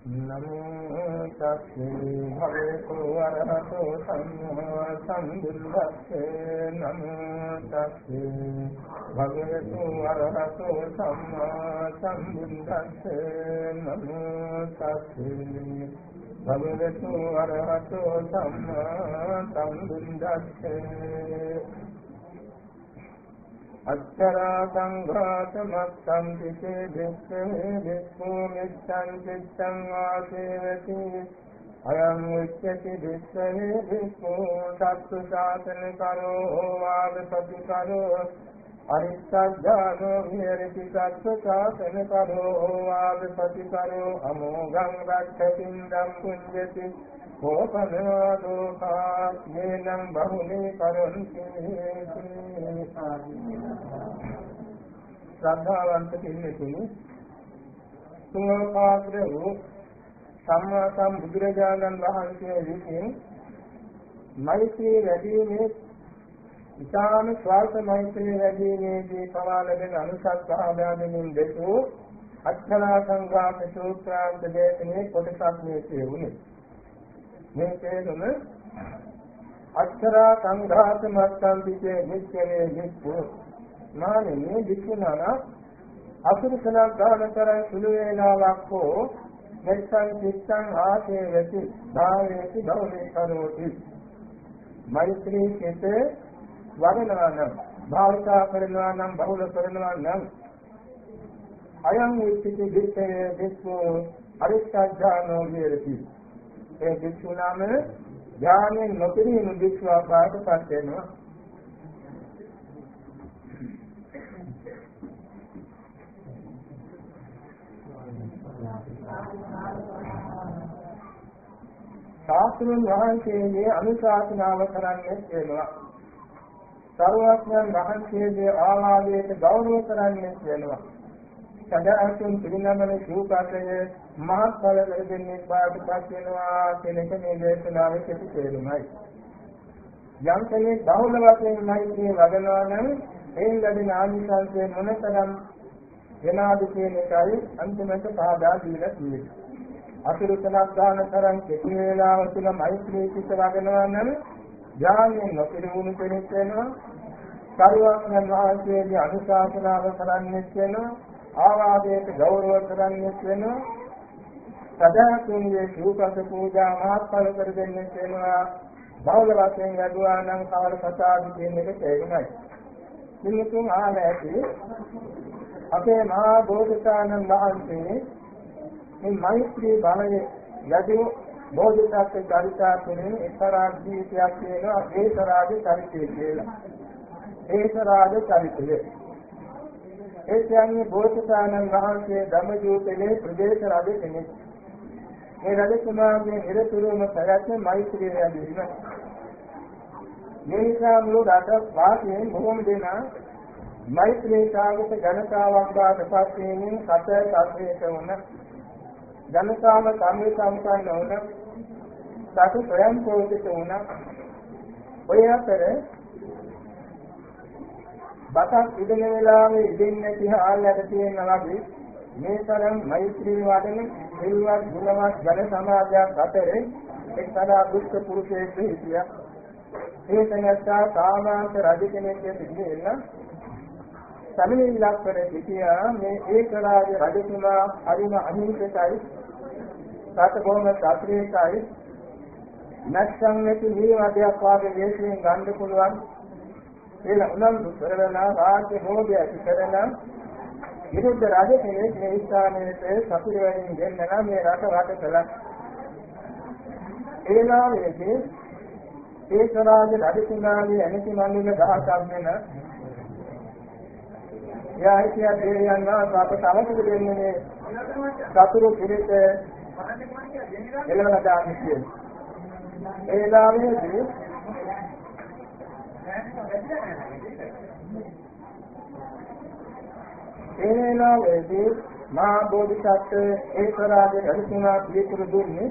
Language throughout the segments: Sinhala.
නමෝ තස්සේ භගවතු වරහතෝ සම්මා සම්බුද්දස්සේ නමෝ තස්සේ භගවතු වරහතෝ සම්මා සම්බුද්දස්සේ නමෝ තස්සේ භගවතු වරහතෝ සම්මා සම්බුද්දස්සේ අච්චරා සංඝාත මත්තං පිසේ දෙක්ඛේ දෙක්ඛෝ මිච්ඡං චිත්තං ආසේවති අයං උච්චති දෙක්ඛේ දෙක්ඛෝ සත්තු සාසන කරෝ වාගපති කරෝ අරිස්සජ්ජානෝ විහෙරති සත්තු සාසන කරෝ වාගපති කරෝ අමෝඝං රක්ඛතින්දං පුඤ්ජති කෝපනෝදෝකා යේනං බහුනේ කරොන්ති ශ්‍රද්ධාවන්ත පින්තුනි තුන්වපාත්‍ර වූ සම්මා සම්බුදුරජාණන් වහන්සේ විසින් මෛත්‍රී වැඩිීමේ ඉතාම ස්වල්ප මෛත්‍රී වැඩිීමේදී පවා ලැබෙන අනුසස්භාවයෙන් දෙසූ අච්චරා සංඝාත සූත්‍රාන්ත දේශනේ කොටසක් මේ කියුනේ. මේ තේරුම අච්චරා සංඝාත මත්තං පිටේ නිච්චේ නිච්චෝ මානෙන්නේ වික්ෂුණා අසුරසනා ගාන කරන් සුළු වේලාවක් හෝ මෙත්තන් චිත්තං ආසේවති භාවේති භවනේ කරෝති මෛත්‍රී සිතේ වඩනවා නම් භාවිතා කරනවා නම් බහුල කරනවා නම් අයං උච්චති දිත්තේ දිස්සෝ අරිස්සජ්ජානෝ විහෙරති ඒ භික්ෂුණාම ඥානෙන් නොපිරිණු භික්ෂුවක් බාටපත් වෙනවා. ශාස්ත්‍රඥ වහන්සේගේ අනුශාසනාව කරන්නේ වෙනවා. සර්වඥයන් වහන්සේගේ ආවාදයට ගෞරව කරන්නේ වෙනවා. සදාතුන් පිළිනමන සූපාසයේ මහත්ඵල ලැබෙන්නේ බාටපත් වෙනවා කියන එක මේ දේශනාවේ කෙටි තේරුමයි. යම් කෙනෙක් බහුල වශයෙන් මෛත්‍රිය වඩනවා නම් ඒ ලැබෙන ආනිසංසය මොනතරම් වෙනවද කියන එකයි අන්තිමට පහදා දීලා තියෙන්නේ. අසුරුතනක් ගන්න තරම් කෙටි වේලාව තුළ මෛත්‍රී චිත්ත වඩනවා නම් ඥානයෙන් නොපිරිවුණු කෙනෙක් වෙනවා. සර්වඥයන් වහන්සේගේ අනුශාසනාව කරන්නේ වෙනවා. ආවාදයට ගෞරව කරන්නේ වෙනවා. සදාතුන්ගේ සූපස පූජා මහත්ඵල කර දෙන්නේ වෙනවා. බහුල වශයෙන් වැඩුවා නම් කවර කතාවද කියන එක තේරුමයි. මෙතුන් ආලැටි අපේ මහා බෝධිසත්වයන් වහන්සේ මේ මෛත්‍රී බලයේ යදී බෝධිසත්ව චරිතයෙන් එක්තරා ජීවිතයක් වෙනවා ඒතරාජ චරිතය කියලා. ඒතරාජ චරිතය ඒ කියන්නේ බෝධිසත්වයන් වහන්සේ ධම්මජෝතේ ප්‍රදේශ රජ කෙනෙක්. මේ රජතුමාගේ නිරතුරුවම පැවැත්ම මෛත්‍රිය වැඩිම. මේ නිසා මුළු රට වාසීන් බොහෝම දෙනා මෛත්‍රී සාගත ජනතාවක් බවට පත් වීමෙන් සතර සම්පේත වුණ ජනතාව සම්මේ සම්පන්න වුණ සතු ස්වයං පෝෂිත වුණ ඔය අතර බතක් ඉදෙන වෙලාවේ ඉදෙන්නේ තියාලට තියෙනවා වගේ මේ තරම් මෛත්‍රී වඩන සිල්වත් ගුණවත් ජන සමාජයක් අතරේ එක්තරා දුෂ්ට පුරුෂයෙක් හිටියා. ඒ තැනැත්තා සාමාන්‍ය රජ කෙනෙක් සිටින්න සමිනිලක් කර සිටියා. මේ ඒකරාජ රජතුමා හරිම අහිංසකයි, සතබෝම ශාස්ත්‍රීයයි, නැත්නම් නැති නිවදයක් වාගේ දේශයෙන් ගන්න පුළුවන් කියලා උනන්දු කරන රාජ්‍ය භෝගයක් කරන විරුද්ධ රාජ කෙනෙක් මේ ස්ථානයේ සතුරු වෙනින් දෙන්නා මේ රට වට කළා. ඒ නාමයේදී ඒක රාජ රජතුමාගේ ඇමති මණ්ඩල 10ක් වෙන යාහිතිය දෙවියන් වහන්සේ අපට දෙන්නේ සතුරු පිළිත එළවන දාන්නේ. ඒ නාමයේදී ඒනාවේදී මහා බෝධිසත්ව ඒකරාජ රජතුමා පිළිතුරු දුන්නේ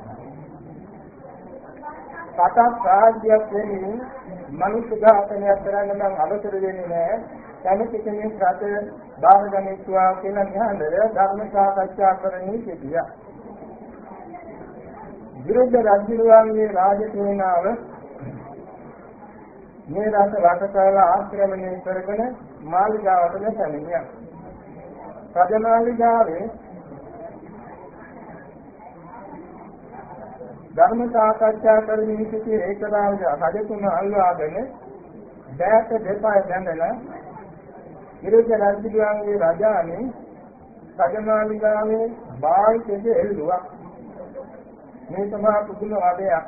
සතක් රාජ්‍යයක් වෙනින් මනුෂ්‍ය ඝාතනයක් කරන්න නම් අවසර දෙන්නේ නැහැ. කැමති කෙනෙක් රට බාරගනිත්වා කියලා නිහඬව ධර්ම සාකච්ඡා කරන්නේ සිටියා. විරුද්ධ රජුගේ රාජසේනාව මේ රට වටකලා ආක්‍රමණය කරගෙන මාලිගාවට පැමිණියා. රජමාලිගාවේ ධර්ම සාකච්ඡා කරමින් සිටි ඒකරාජ රජතුමා අල්වාගෙන දැක දෙපය බැඳලා විරුද්ධ රජුගේ රජාණන් රජමාලිගාවේ බාහිරට එල්ලුවා. මේ තමයි පුදුම වදයක්.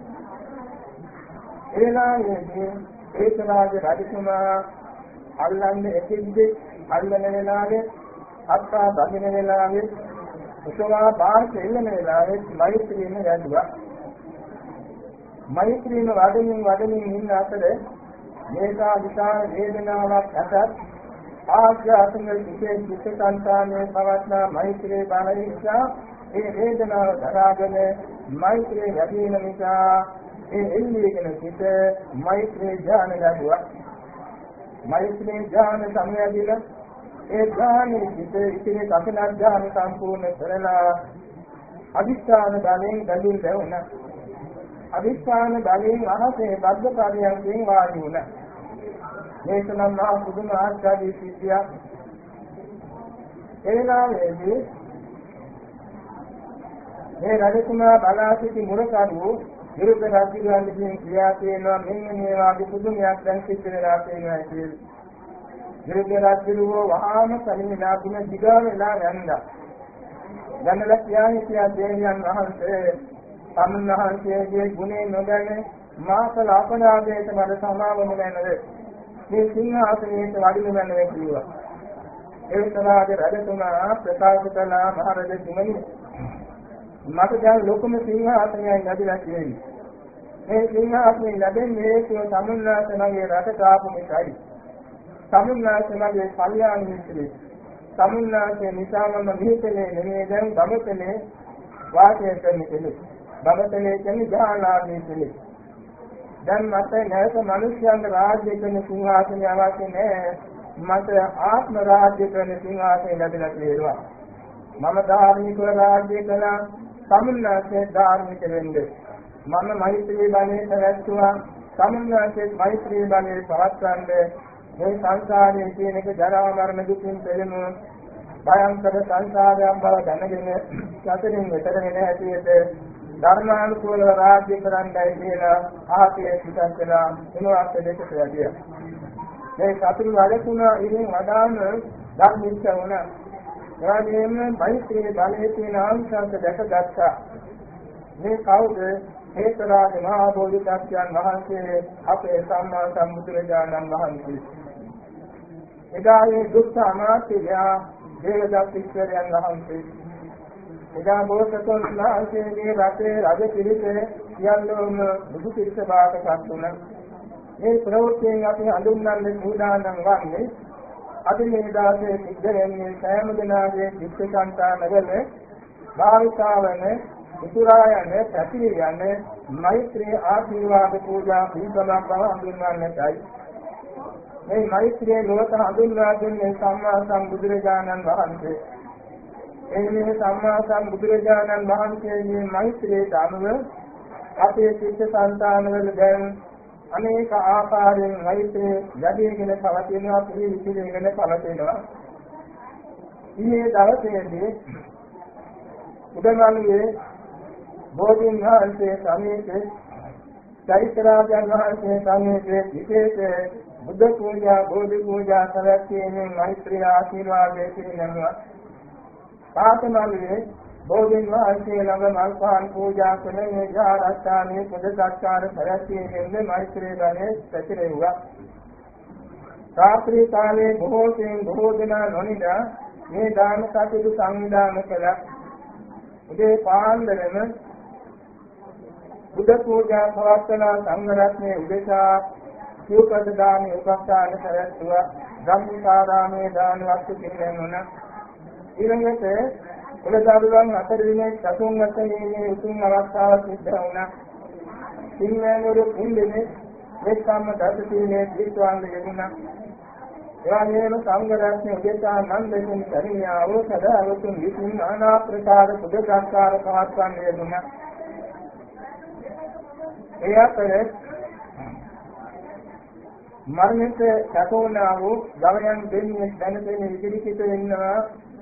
එලායේදී ඒකරාජ රජතුමා අල්ලන්නේ එකෙක්ද අල්ලන වෙලාවේ අත්තා බඳින වෙලාවේ උසවා බාහිරට එල්ලන වෙලාවේ මෛත්‍රියම යදුවා. මෛත්‍රියම වඩමින් ඉන්න අතර මේකා විශාල වේදනාවක් ඇතත් ආඥාසංගල් විශේෂ විශේෂාන්තානේ පවත්නා මෛත්‍රී බලය නිසා ඒ වේදනාව දරාගෙන මෛත්‍රී යදීන නිසා ඒ එල්ලීගෙන සිට මෛත්‍රී ඥාන ලැබුවා. මෛත්‍රී ඥාන සමයදීන ඒ ඥානෙ සිට ඉතිරි කසන ඥාන සම්පූර්ණ කරලා අදිස්ථාන බලයෙන් බැඳුම් ලැබුණා. අදිස්ථාන බලයෙන් අහසේ බද්ධ කාර්යයන්ගෙන් වාඩි වුණා. මේක නම් මහා පුදුම ආශ්චර්ය සිද්ධියක්. එලාවේදී මේ රජතුමා බලා සිටි මුරකරුවෝ විරුද්ධ රජුගෙන් ක්‍රියා කරනවා මෙන්න මේ වාගේ පුදුමයක් දැන් සිද්ධ වෙලා තියෙනවා කියලා. විරුද්ධ රජුව වහාම කලින්ලා තුන දිගා වෙලා යනවා. යන්නලා කියා දේවියන් වහන්සේ සම්මහන්සේගේ ගුණේ නොදැන මාසල අපරාධයට මට සමාවම නැනද මේ සිංහාසනයේ වඩිනු මැනවේ කිව්වා. ඒ තරාගේ රජතුමා ප්‍රකාශ කළා මහරජතුමනි මට දැන් ලොකුම සිංහාසනයක් ලැබිලා තියෙනවා. මේ සිංහාසනය ලැබෙන්නේ ඒ සමුන්නාසනගේ රටට ආපු නිසායි. සමුන්නාසනගේ කල්යාණ මිත්‍රේ. සමුන්නාසේ නිසාම මිහිතලේ නෙමෙයි දැන් බඹතලේ වාසය කරන කෙනෙක්. බඹතලේ කියන්නේ ජාලාදී කෙනෙක්. දැන් මට නැවත මිනිස්යන්ගේ රාජ්‍ය කරන සිංහාසනය අවශ්‍ය නැහැ. මට ආත්ම රාජ්‍ය කරන සිංහාසනය ලැබිලා තියෙනවා. මම ධාර්මික රාජ්‍ය කළා. සමුන්නාසේ ධාර්මික වෙන්නේ. මම මෛත්‍රී බලයේ පැවැත්තුවා. සමුන්නාසේ මෛත්‍රී බලයේ පවත්වන්නේ මේ සංසාරයේ තියෙන එක ජරා මරණ දුකින් පෙළෙනු භයංකර සංසාරයක් බව දැනගෙන සතරින් විතර වෙන හැටියට ධර්මානුකූලව රාජ්‍ය කරන්නයි කියලා ආපියේ පිටත් කළා. මොනවාත් දෙකට වැඩියා. මේ සතුරු වැඩතුනා ඉතින් වඩාම ධර්මිෂ්ඨ වුණා. එවැනිම මෛත්‍රී බලයේ තියෙන ආංශක දැකගත්තා. මේ කවුද? හේතරාජ මහා බෝධිසත්වයන් වහන්සේ අපේ සම්මා සම්බුදුරජාණන් වහන්සේ. එදා මේ දුක්ඛ අමාත්‍යයා දේවදත්ත ඉස්වරයන් වහන්සේ. එදා බෝසතුන් වහන්සේගේ රටේ රජ පිරිස සියල්ලම බුදු පිරිස බාටපත් වුණා. මේ ප්‍රවෘත්තියෙන් අපි හඳුන්වන්නේ සූදානම් වන්නේ අද මේ දාසේ සිද්ධ වෙන්නේ සෑම දිනාගේ චිත්තසංතානවල භාවිතාවන උතුරායන පැතිරියන මෛත්‍රී ආශිර්වාද පූජා පිළිබඳව හඳුන්වන්නටයි. මේ මෛත්‍රියේ ලෝක හඳුන්වා දෙන්නේ සම්මා සම්බුදුරජාණන් වහන්සේ. එන්නේ සම්මා සම්බුදුරජාණන් වහන්සේගේ මෛත්‍රියට අනුව අපේ චිත්තසංතානවල දැන් අනේක ආකාරයෙන් මෛත්‍රිය යදීගෙන පවතිනවා පිළිවිසිගෙන පවතිනවා. ඊයේ දවසේදී උදමල්ලේ බෝධීන් වහන්සේ සමීපේ චෛත්‍යරාජයන් වහන්සේ සමීපේ විශේෂ බුද්ධ පූජා බෝධි පූජා කරන්නේ මෛත්‍රී ආශිර්වාදයේ පිළිගන්නවා. පාතමල්ලේ බෝධීන් වහන්සේ ළඟ මල්පාන් පූජා කරන මේ ජාරස්ථානයේ පොද සත්කාර පැවැත්වීමෙන් මෛත්‍රී ගණේ පැතිරෙව්වා. රාත්‍රී කාලයේ බොහෝ දෙනා නොනිදා මේ දාන කටයුතු සංවිධානය කළා. උදේ පාන්දරම බුද්ධ පූජා පවත්වන සංඝ රත්නයේ උදෙසා සිව්පද දානයේ උපස්ථාන පැවැත්වුවා. ධම්මිකාරාමයේ දාන වස්තු පිළිගන්නුණා. ඊළඟට උලදරුවන් 4 දිනක් සතුන් වශයෙන් උතුම් අවස්ථාවක් සිද්ධ වුණා. සිංහලවරු ඉන්නේ එක්කම දසතිනේ දීත්වාංග යෙදුණා. එවැනිම සංඝ රත්නයේ උදෙසා නන්දකින් පරිණාමෝ සදාවතුන් විසින් নানা ප්‍රකාර පුද සංස්කාර පවත්වන්නේ යෙදුණා. ඒ අතර මරණයට සැකෝනා වූ ගවයන් දෙන්නේ දැනගෙන ඉදිරියට එනවා.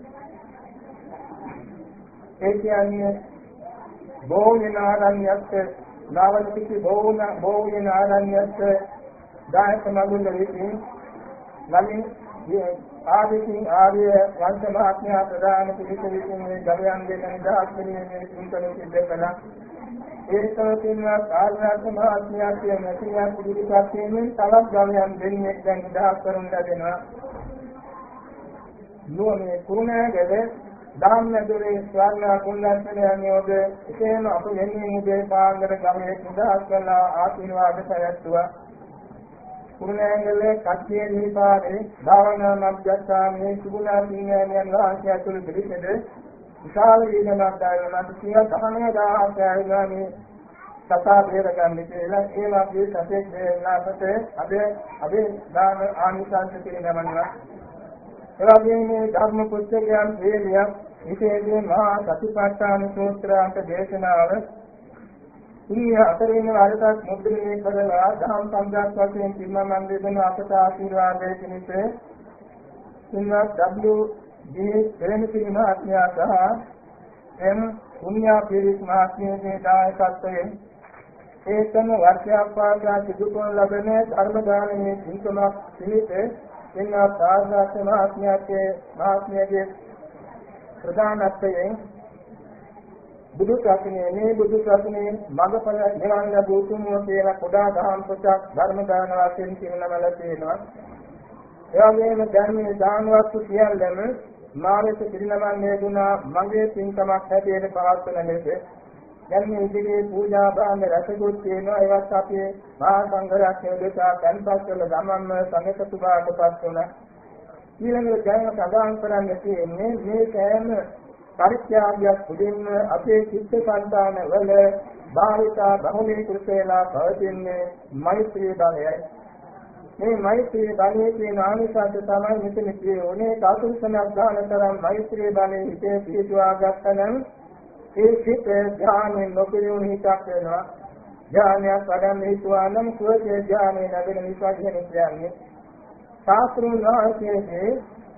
ඒ කියන්නේ බෝධින ආරණ්‍යස්ස නාවලිකි බෝධින ආරණ්‍යස්ස දායක මගුල විසින් නමින් ආදිකින් ආර්ය වංශ මහත්මයා ප්‍රදාන පිළිස විසින් මේ ගවයන් දෙන්න නිදහස් කිරීමේ චින්තන සිද්ධ කළා. ඒකම තියෙනවා ආර්යවංශ මහත්මයා කියන සියක් පිළිපත් වීමෙන් තවත් ගවයන් දෙන්නේ දැන් නිදහස් කරුන් ලැබෙනවා. නෝනේ කුරුණෑගල ධම්මදුරේ ස්වර්ණ කුණ්ඩස්තලයන් යෝග එසේම අප වෙනුවෙන් උදේ පාන්දර ගමේ නිදහස් කළා ආශිර්වාද පැවැත්තුවා. කුරුණෑගල කච්චේ දීපාරේ භාවනා මධ්‍යස්ථානයේ සුගුණා සිංහයන් වහන්සේ ඇතුළු පිළිසෙද විශාල වේදනාවක් දැනෙනවා. 19000ක් ඇවිල්ලා මේ සතා බේර ගන්න කියලා ඒ වගේ සතෙක් බේරලාකට අද දාන ආනිසංස පිළිගන්නවා. ඒ වගේම මේ ධර්ම පුස්තකයන් හේලියක් විශේෂයෙන් මහා සතිපට්ඨාන සූත්‍රාන්ත දේශනාව ඉන්නේ අතරින් වරටක් මුද්‍රණය කරලා දහම් සම්දාස් වශයෙන් පින්මන් දෙන අපට ආශිර්වාදයේ පිණිස සින්වත් W.D. ප්‍රේමසිරි මහත්මයා සහ එම් පුණ්‍යා පිරිස් මහත්මියගේ දායකත්වයෙන් ඒකම වර්ෂයක් පාසා සිදු කරන ලබන ධර්ම දානමේ සිංකමක් පිළිප සින්වත් ආශාස මහත්මියගේ ප්‍රධානත්වයෙන් බුදු ශාසනයේ මඟඵල නිවන් ලැබූ තුන්ව කියලා කොඩා දහම් පොතක් ධර්ම දාන වශයෙන් කියනමල තියෙනවා. ඒ වගේම ධර්මයේ දාන වස්තු සියල්ලම මානසික පිරිනමන්නේ ගුණා මගේ පින්කමක් හැටියට පවත්වන ලෙස දැන් මේ ඉදිරියේ පූජා භාණ්ඩ රසකුත් තියෙනවා. ඒවත් අපේ මහා සංඝරත්නය දෙසා තැන්පත් කළ ගමන්ම සංඝකතු බාටපත් වුණා. ඊළඟට ජයම සදාන් කරන්නේ තියෙන්නේ මේ සෑම පරිත්‍යාගයක් පුදින්න අපේ චිත්ත සංතාන වල භාවිතා බහුලී කුසේලා පවතින්නේ මෛත්‍රී බලයයි. මේ මෛත්‍රී බලයේ තියෙන ආනිසංස තමයි මෙතන කියන්නේ. කාතුසනක් දාන තරම් මෛත්‍රී බලයේ හිතේ පිහිටුවා ගන්නනම් ඒ චිත්ත ඥානෙ නොකිරුණු හිතක් වෙනවා. ඥානයක් වඩන්න හිතුවා නම් සුවසේ ඥානෙ ලැබෙන නිසා කියන්නේ ශාස්ත්‍රුන් වහන්සේගේ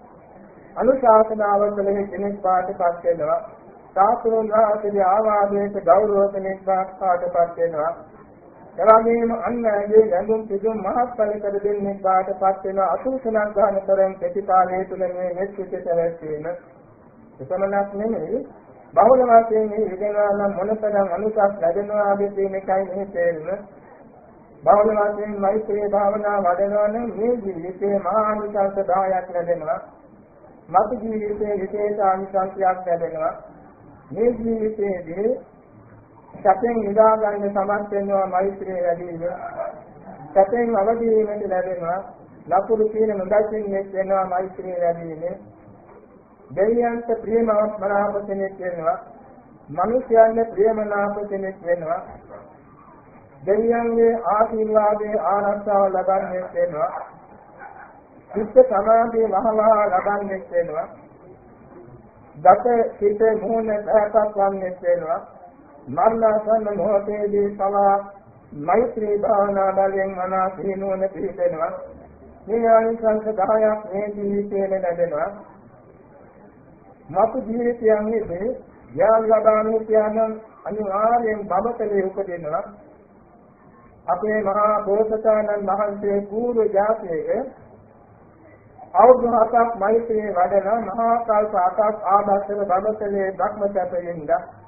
අනුශාසනාව කළ කෙනෙක් පාටපත් වෙනවා. ශාස්ත්‍රුන් වහන්සේගේ ආවාදයට ගෞරව කෙනෙක් පාටපත් වෙනවා. එවැගේම අන්නගේ ගැඹුම් පිදුම් මහත්ඵල කර දෙන්නේ පාටපත් වෙනවා. අසුසනක් ගන්න තරම් ප්‍රතිපාලයේ තුල මේ මෙත්සිත සැලසීම එපමණක් නෙමෙයි බහුල වාසයෙන් මේ ඉගෙනවා නම් මොනතරම් අනුසස් ලැබෙනවා ආදී මේකයි මේ තේරුම. බහුල වාසයෙන් මෛත්‍රී භාවනා වඩනවා නම් මේ ජීවිතේ මහා අනුසස් 10ක් ලැබෙනවා. මත් ජීවිතයේ විශේෂ ආනිසංසයක් ලැබෙනවා. මේ ජීවිතයේදී සැපෙන් නිදා ගන්න සමත් වෙනවා මෛත්‍රිය වැඩි වීම. සැපෙන් අවදි වීමට ලැබෙනවා. ලකුණු කියන නොදැකින්නේ වෙනවා මෛත්‍රිය වැඩි වීම. දෙවියන්ට ප්‍රියමනාප කෙනෙක් වෙනවා. මිනිසයන්ට ප්‍රියමනාප කෙනෙක් වෙනවා. දෙවියන්ගේ ආශිර්වාදයේ ආරක්ෂාව ලබන්නේ වෙනවා. චිත්ත සමාධිය මහලා ලබන්නේ වෙනවා. දත චිත්ත මොහොන පැහැපත් වන්නේ වෙනවා. මරණසන්න මොහොතේදී පවා මෛත්‍රී භාවනා බලයෙන් මනසිනුවන පිහිටෙනවා. මේ ආනිසංස 10ක් මේ ජීවිතයේ ලැබෙනවා. මතු ජීවිතයන්ෙහිදී ඥාන ලබානු කියන අනිවාර්යෙන් බබතලේ උපදිනවා. අපේ මහා බෝසතාණන් වහන්සේ පූර්ව ජාතියේ අවුරුදු 7ක් මෛත්‍රී වඩන මහා කල්ප 8ක් ආභාසන බබතලේ භක්මචතයෙන්ද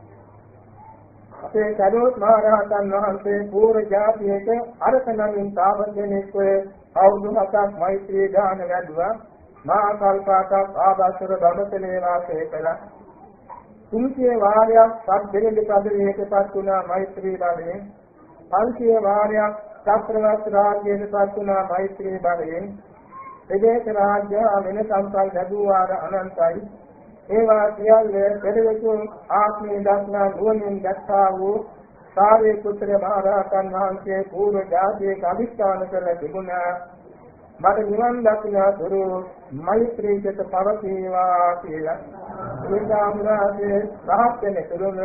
අපේ සරුවත් මහ රහතන් වහන්සේ පූර්ව ජාතියේ අරසනමින් තාපසෙනෙක් අවුරුදු 7ක් මෛත්‍රී දාන වැඩුවා. මහා කල්ප 8ක් ආභාසන බබතලේ වාසය කළා. 300 වාරයක් සත්දෙරෙලි පදවියටපත් වුණා මෛත්‍රී බලයෙන්. 500 වාරයක් චක්‍රවර්ති රාජ්‍යයටපත් වුණා මෛත්‍රී බලයෙන්. ප්‍රදේශ රාජ්‍ය වෙන සම්පල් ලැබුව වාර අනන්තයි. ඒවා සියල්ල පෙරවතුන් ආත්මී දක්නා නුවණින් දැක්කා වූ සාරේ පුත්‍ර මහ රහතන් වහන්සේ පූර්ව ජාතියේ අභිෂ්ඨාන කළ තිබුණා. මට නිවන් දක්නා දුරු මෛත්‍රීකට පවතිවා කියලා. ඒ සාමනාසේ රහත් වෙන තුරුම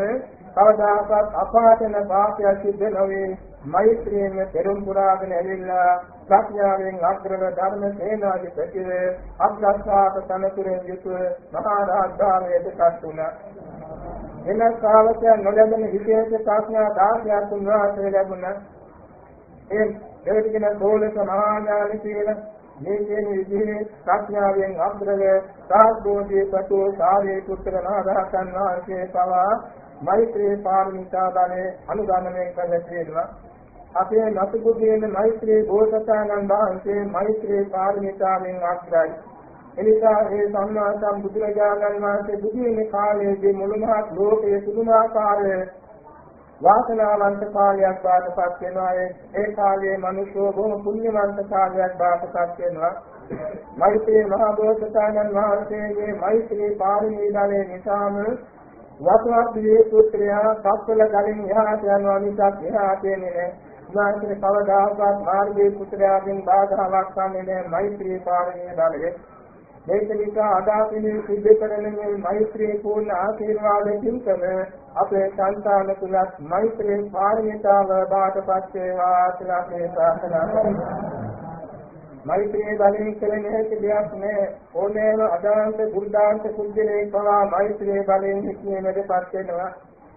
කවදාකවත් අපාතන පාපයක් සිද්ධ නොවේ. මෛත්‍රියෙන් පෙරම් පුරාගෙන ඇවිල්ලා ප්‍රඥාවෙන් අග්‍රව ධර්ම සේනාධිපතිව අග්‍රස්ථාප තනතුරෙන් යුතුව මහා රාජධානියටපත් වුණා. එන ශ්‍රාවකයන් නොලැබෙන විශේෂ ප්‍රඥා 10ක් උන්වහන්සේ ලැබුණා. ඒ දෙවිදින සෝලක මහා ඥාන කියලා මේ කියන විදිහේ ප්‍රඥාවෙන් අග්‍රව සාස්බෝධිය පතු සාරේ පුත්‍ර මහරහතන් වහන්සේ පවා මෛත්‍රී පාරමිතා බලේ අනුගමනය කළ තියෙනවා. අපේ නසුබුදීන මෛත්‍රී බෝසතාණන් වහන්සේ මෛත්‍රී පාරමිතාවෙන් අග්‍රයි. එනිසා මේ සම්මා සම්බුදුරජාණන් වහන්සේ බුදු වෙන කාලයේදී මුළු මහත් ලෝකයේ පුදුමාකාර වාසනාවන්ත කාලයක් බාටපත් වෙනවා. ඒ කාලයේ මිනිස්සු බොහොම පුණ්‍යවන්ත කාලයක් බාටපත් වෙනවා. මෛත්‍රී මහා බෝසතාණන් වහන්සේගේ මෛත්‍රී පාරමී බලය නිසාම වසවත්දී පුත්‍රයා සත්වල ගලින් එහාට යනවා මිසක් එහාට එන්නේ නැහැ. උන්වහන්සේ කවදාකවත් මාර්ගයේ පුත්‍රයාගෙන් බාධාවක් වන්නේ නැහැ මෛත්‍රී පාරමී බලය. මේක නිසා අදාපිනේ සිද්ධ කරන මේ මෛත්‍රී පූර්ණ ආශිර්වාදයෙන් අපේ සංසාන තුලත් මෛත්‍රී පාරමිතාව බාටපත් වේවා කියලා මේ ප්‍රාර්ථනා කරනවා. මෛත්‍රී බලයෙන් කෙරෙන හැකි දෙයක් නෑ. ඕනෑම අදාන්ත බුද්ධාන්ත කුජලේ පවා මෛත්‍රී බලයෙන් හික්මීමටපත් වෙනවා.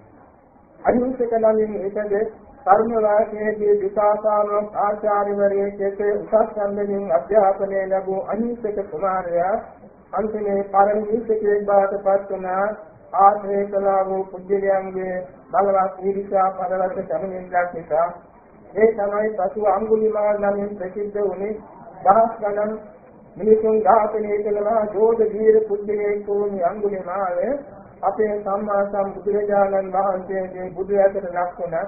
අහිංසක නමින් ඒකද කර්ම වාසයේදී විකාසානෝ ආචාර්යවරයෙක්ගේ උසස් සම්මෙලින් අධ්‍යාපනය ලැබූ අහිංසක කුමාරයා අන්තිමේ පරිණිවිසකෙක් බාටපත් වුණ ආශ්‍රය කළා වූ පුජ්‍යලයන්ගේ බලවත් ඊර්ෂ්‍යා පරවත සමනින්දක් නිසා ඒ තමයි පසු අඟුලිමාල නමින් ප්‍රසිද්ධ වුණේ. දහස් ගණන් මිනිසුන් ඝාතනය කළා ජෝධ වීර පුජ්‍යලයෙක් වූ අඟුලිමාල අපේ සම්මා සම්බුදුරජාණන් වහන්සේගේ බුදු ඇසට ලක් වුණා.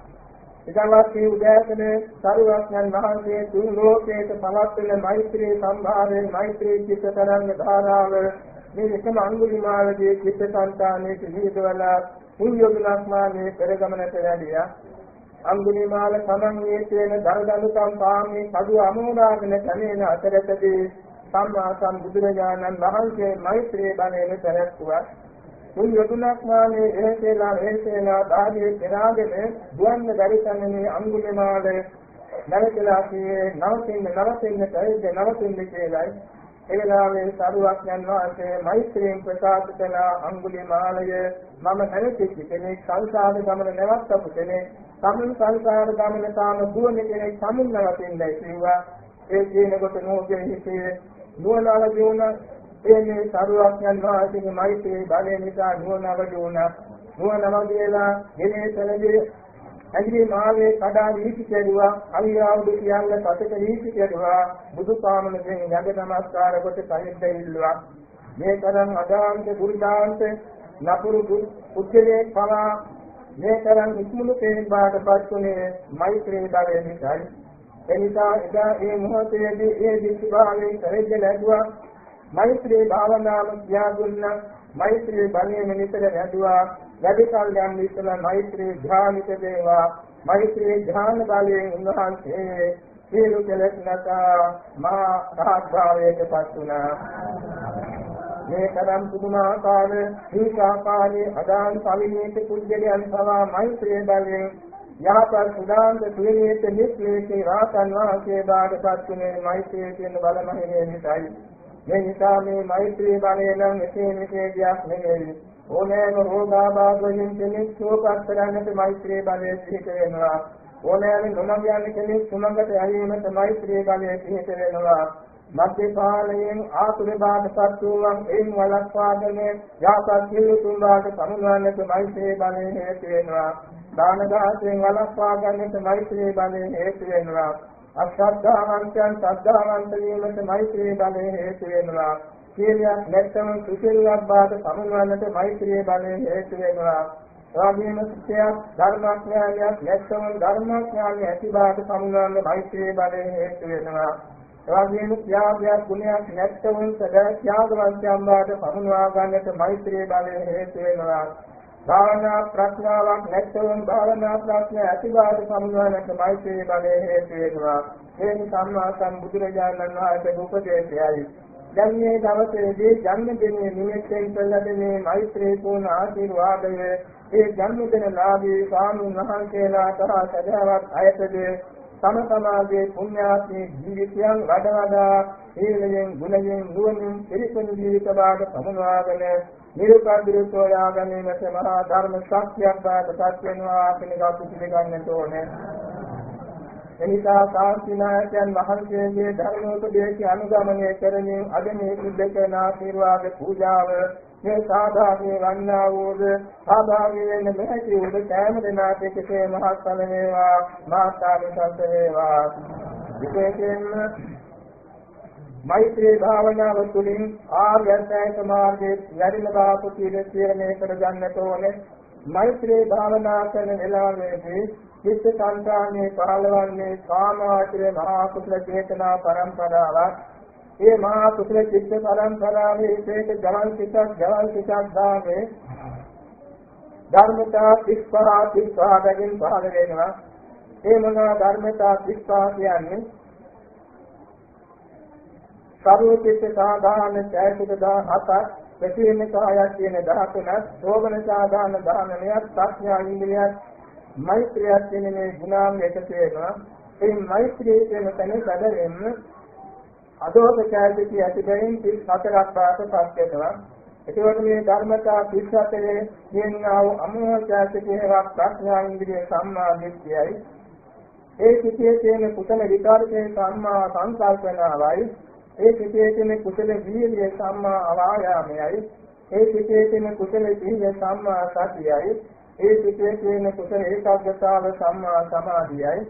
ඉතවත් උදෑසන සරුවක්ඥන් වහන්සේ තුන් ලෝකයට පවත්වන මෛත්‍රී සම්භාරයෙන් මෛත්‍රී චිත්ත තරංග ධාරාව මේ එකම අඟුලිමාලගේ චිත්ත සංතානයේ නිහිතවලා පුණ්‍යෝගලක්මානේ පෙරගමනට වැඩියා. අඟුලිමාල සමන්ගේ තියෙන දරදඬුකම් පාමේ කඩුව අමෝදාගෙන කැලේන අතරතදී සම්මා සම්බුදුරජාණන් වහන්සේ මෛත්‍රී බලයෙන් පැවැත්වුවා. මුල් යොදුනක් මානේ එහෙසේලා දාගේ පෙරාගෙන දුවන්න බැරි තැනදී අඟුලිමාල නැවතලා කියේ නවතින්න කියලායි. ඒ වෙලාවේ සරුවක්ඥන් වහන්සේ මෛත්‍රියෙන් ප්‍රකාශ කළ අඟුලිමාලය මම නැවතිච්ච කෙනෙක් සංසාර ගමන නැවත්තපු කෙනෙක් සමුන් සංසාර ගමන තාම දුවන කෙනෙක් සමුන් නැවතින්නයි කිව්වා. ඒ කියනකොට නෝගේ හිතේ නුවණාව දිනුණා. එන්නේ සරුවක්ඥන් වහන්සේගේ මෛත්‍රී බලය නිසා නුවණවද වුණා. නුවණව කියලා ගෙනේතලදී ඇඟිලි මාවේ කඩා වීසි කෙරුවා. අවියාවුදු කියන්නේ සතට වීසි කෙරුවා. බුදුපාමනගෙන් යඟ නමස්කාර කොට කලින්ද ඉල්ලුවා. මේ තරම් අදාන්ත ගුරුදාන්ත නපුරු පුද්ගලයෙක් පවා මේ තරම් ඉක්මුණු කෙනෙක් බාටපත් වුණේ මෛත්‍රී බලය නිසායි. එනිසා එදා ඒ මොහොතේදී ඒ දිස්භාවයෙන් කරෙද්ද ලැබුවා. මෛත්‍රී භාවනාව කියා දුන්නා. මෛත්‍රී බලයෙන් නිතර වැඩුවා. වැඩි කල යන ඉස්සලා මෛත්‍රී ධ්‍යානිත දේවා. මෛත්‍රී ධ්‍යාන බලයෙන් උන්වහන්සේ සියලු කෙලෙස් නැසා මහා රහත් භාවයට පත් වුණා. මේ තරම් පුදුමාකාර දීකාකාරී අදාන් පවිනීත කුජලයන් පවා මෛත්‍රී බලයෙන් යහපත් සුදාන්ත සුවේත නිස්ලේකේ රාතන් වහන්සේ බාටපත් වුණේ මෛත්‍රී කියන බලමහිමේ නිසායි. මේ නිසා මේ මෛත්‍රී බලය නම් එසේ මෙසේ දෙයක් නෙවෙයි. ඕනෑම රෝගාබාධයෙන් කෙනෙක් සුවපත් කරන්නට මෛත්‍රී බලය සිහිත වෙනවා. ඕනෑම නොමග යන කෙනෙක් සුමඟට යැවීමට මෛත්‍රී බලය සිහිත වෙනවා. මධ්‍ය කාලයෙන් ආතුර බාටපත් වූවන් එයින් වළක්වාගෙන යහපත් සිල්තුන් වාට සමුගන්නට මෛත්‍රී බලය හේතු වෙනවා. දාන දාසයෙන් වළක්වා ගන්නට මෛත්‍රී බලය හේතු වෙනවා. අශ්‍රද්ධාවන්තයන් ශ්‍රද්ධාවන්ත වීමට මෛත්‍රී බලය හේතු වෙනවා. සීලයක් නැත්නම් සුසීලයක් බාට සමුගන්නට මෛත්‍රී බලය හේතු වෙනවා. රාගයෙන් සත්‍යයක් ධර්මඥානයක් නැත්නම් ධර්මඥානය ඇති බාට සමුගන්න මෛත්‍රී බලය හේතු වෙනවා. රාගයෙන් ත්‍යාගයක් ගුණයක් නැත්නම් සදා ත්‍යාගවන්තයන් බාට සමුගවා ගන්නට මෛත්‍රී බලය හේතු වෙනවා. භාවනා ප්‍රඥාවක් නැත්නම් භාවනා ප්‍රඥා ඇතිවාද සමුගන්නට මෛත්‍රී බලය හේතු වෙනවා. මේ සම්මා සම්බුදුරජාණන් වහන්සේගේ උපදේශයයි. දැන් මේ දවසේදී ජන්මදිනයේ නිමිත්තෙන් කළ මේ මෛත්‍රී පූර්ණ ආශිර්වාදය ඒ ජන්මදින ලාභී ස්වාමීන් වහන්සේලාට සදාවත් අයතද තම තමාගේ පුණ්‍යාත්මී ජීවිතයන් වඩා සීලයෙන් ගුණයෙන් නුවණින් පිරිසුදු ජීවිත වාද සමුනවාගෙන නිරුපද්‍රිත සෝයා ගැනීමට මහා ධර්ම ශක්තියක් බාටපත් වෙනවා කියන එක පිළිගන්නට ඕනේ. එනිසා සාන්තිනායකයන් වහන්සේගේ ධර්මෝපදේශය අනුගමනය කරමින් අද මේ සිද්ධ කරන ආශිර්වාද පූජාව මේ සාධාරණ වන්නා වූද සාධාරණ වෙන මෙහි උද කෑම දෙනාට කෙසේ මහත් ඵල වේවා මාතාවිසත් වේවා. විශේෂයෙන්ම මෛත්‍රී භාවනාව තුළින් ආර්ය අෂ්ටාංග මාර්ගයේ වැඩිම බාපු තීරණය කර ගන්නට ඕනේ. මෛත්‍රී භාවනා කරන වෙලාවේදී චිත්ත සංකාණේ පහළවන්නේ කාමාශ්‍රේ මහා කුසල චේතනා පරම්පරාවක්. මේ මහා කුසල චිත්ත පරම්පරාවේ විශේෂ ජවල් සිතක් දාගේ ධර්මතා 35 බැගින් පහළ වෙනවා. මේ මොනවා ධර්මතා 35 කියන්නේ සර්වචිත්ත සාධාන ඡයසිත 17ක් ප්‍රතිවින කායයක් කියන 13ක් සෝබන සාධාන 19ක් ප්‍රඥා ඉන්ද්‍රියක් මෛත්‍රියක් කියන මේ ගුණාංග එකතු වෙනවා. මේ මෛත්‍රිය කියන තැන සැදෙන්න අදෝපචාරිතී ඇතිවෙමින් 34ක් පාසපත් වෙනවා. ඒකවල මේ ධර්මතා 34 කියනවා අමෝහචාරිතීවක් ප්‍රඥා ඉන්ද්‍රිය සම්මා දිට්ඨියයි. ඒ සිටියේ තියෙන කුසල විකාරකේ සම්මා සංකල්පනාවයි. ඒ සිටියේ තියෙන කුසල වීර්ය සම්මා අවායාමයයි. ඒ සිටියේ තියෙන කුසල සීල සම්මා සතියයි. ඒ සිටියේ තියෙන කුසල ඒකාග්‍රතාව සම්මා සමාධියයි.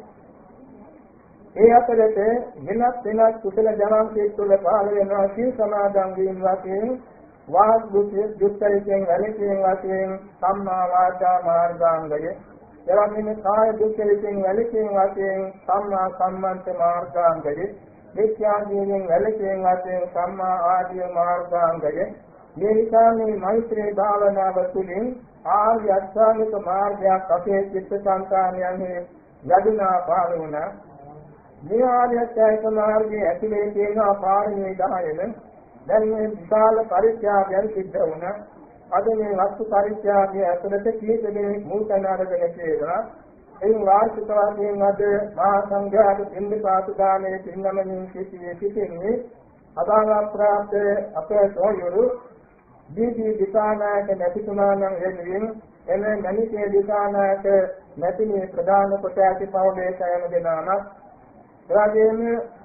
ඒ අතරේ වෙනත් කුසල ජනංශයේ තුල පහළ වෙනවා සීල සමාදන් වීම වශයෙන් වාග් දුක්ඛයෙන් වැළකීම වශයෙන් සම්මා වාචා මාර්ගාංගය. එවැනිම කාය දුක්ඛයෙන් වැළකීම වශයෙන් සම්මා සම්මන්ත මාර්ගාංගය. විද්‍යාඥයෙන් වැළකීම වශයෙන් සම්මා ආජීව මාර්ගාංගය. මේ නිසා මේ මෛත්‍රී භාවනාව තුළින් ආර්ය අෂ්ටාංගික මාර්ගයක් අපේ චිත්ත සංකාණයන්හි යදුනා පාරුණා. මේ ආර්ය අෂ්ටාංගික මාර්ගයේ ඇතුලේ තියෙන පාරමී 10න දැන් මේ විශාල පරිත්‍යාගයන් සිද්ධ වුණා. අද මේ වස්තු පරිත්‍යාගයේ ඇතුළත කීප දෙනෙක් මූලතන අරගෙන තියෙනවා. එයින් වාර්ෂික වශයෙන් අද මහා සංඝයාට පින්දපාත දානයේ පින්නමනින් සිටින්නේ අදාළ ප්‍රාප්ත අපේ සෝයුරු දීදී දිසානායක නැතිතුමාණන් වෙනුවෙන් එම මණිකේ දිසානායක නැතිනේ ප්‍රධාන කොට ඇති පෞද්ගලික දෙනාමත් එවැගේම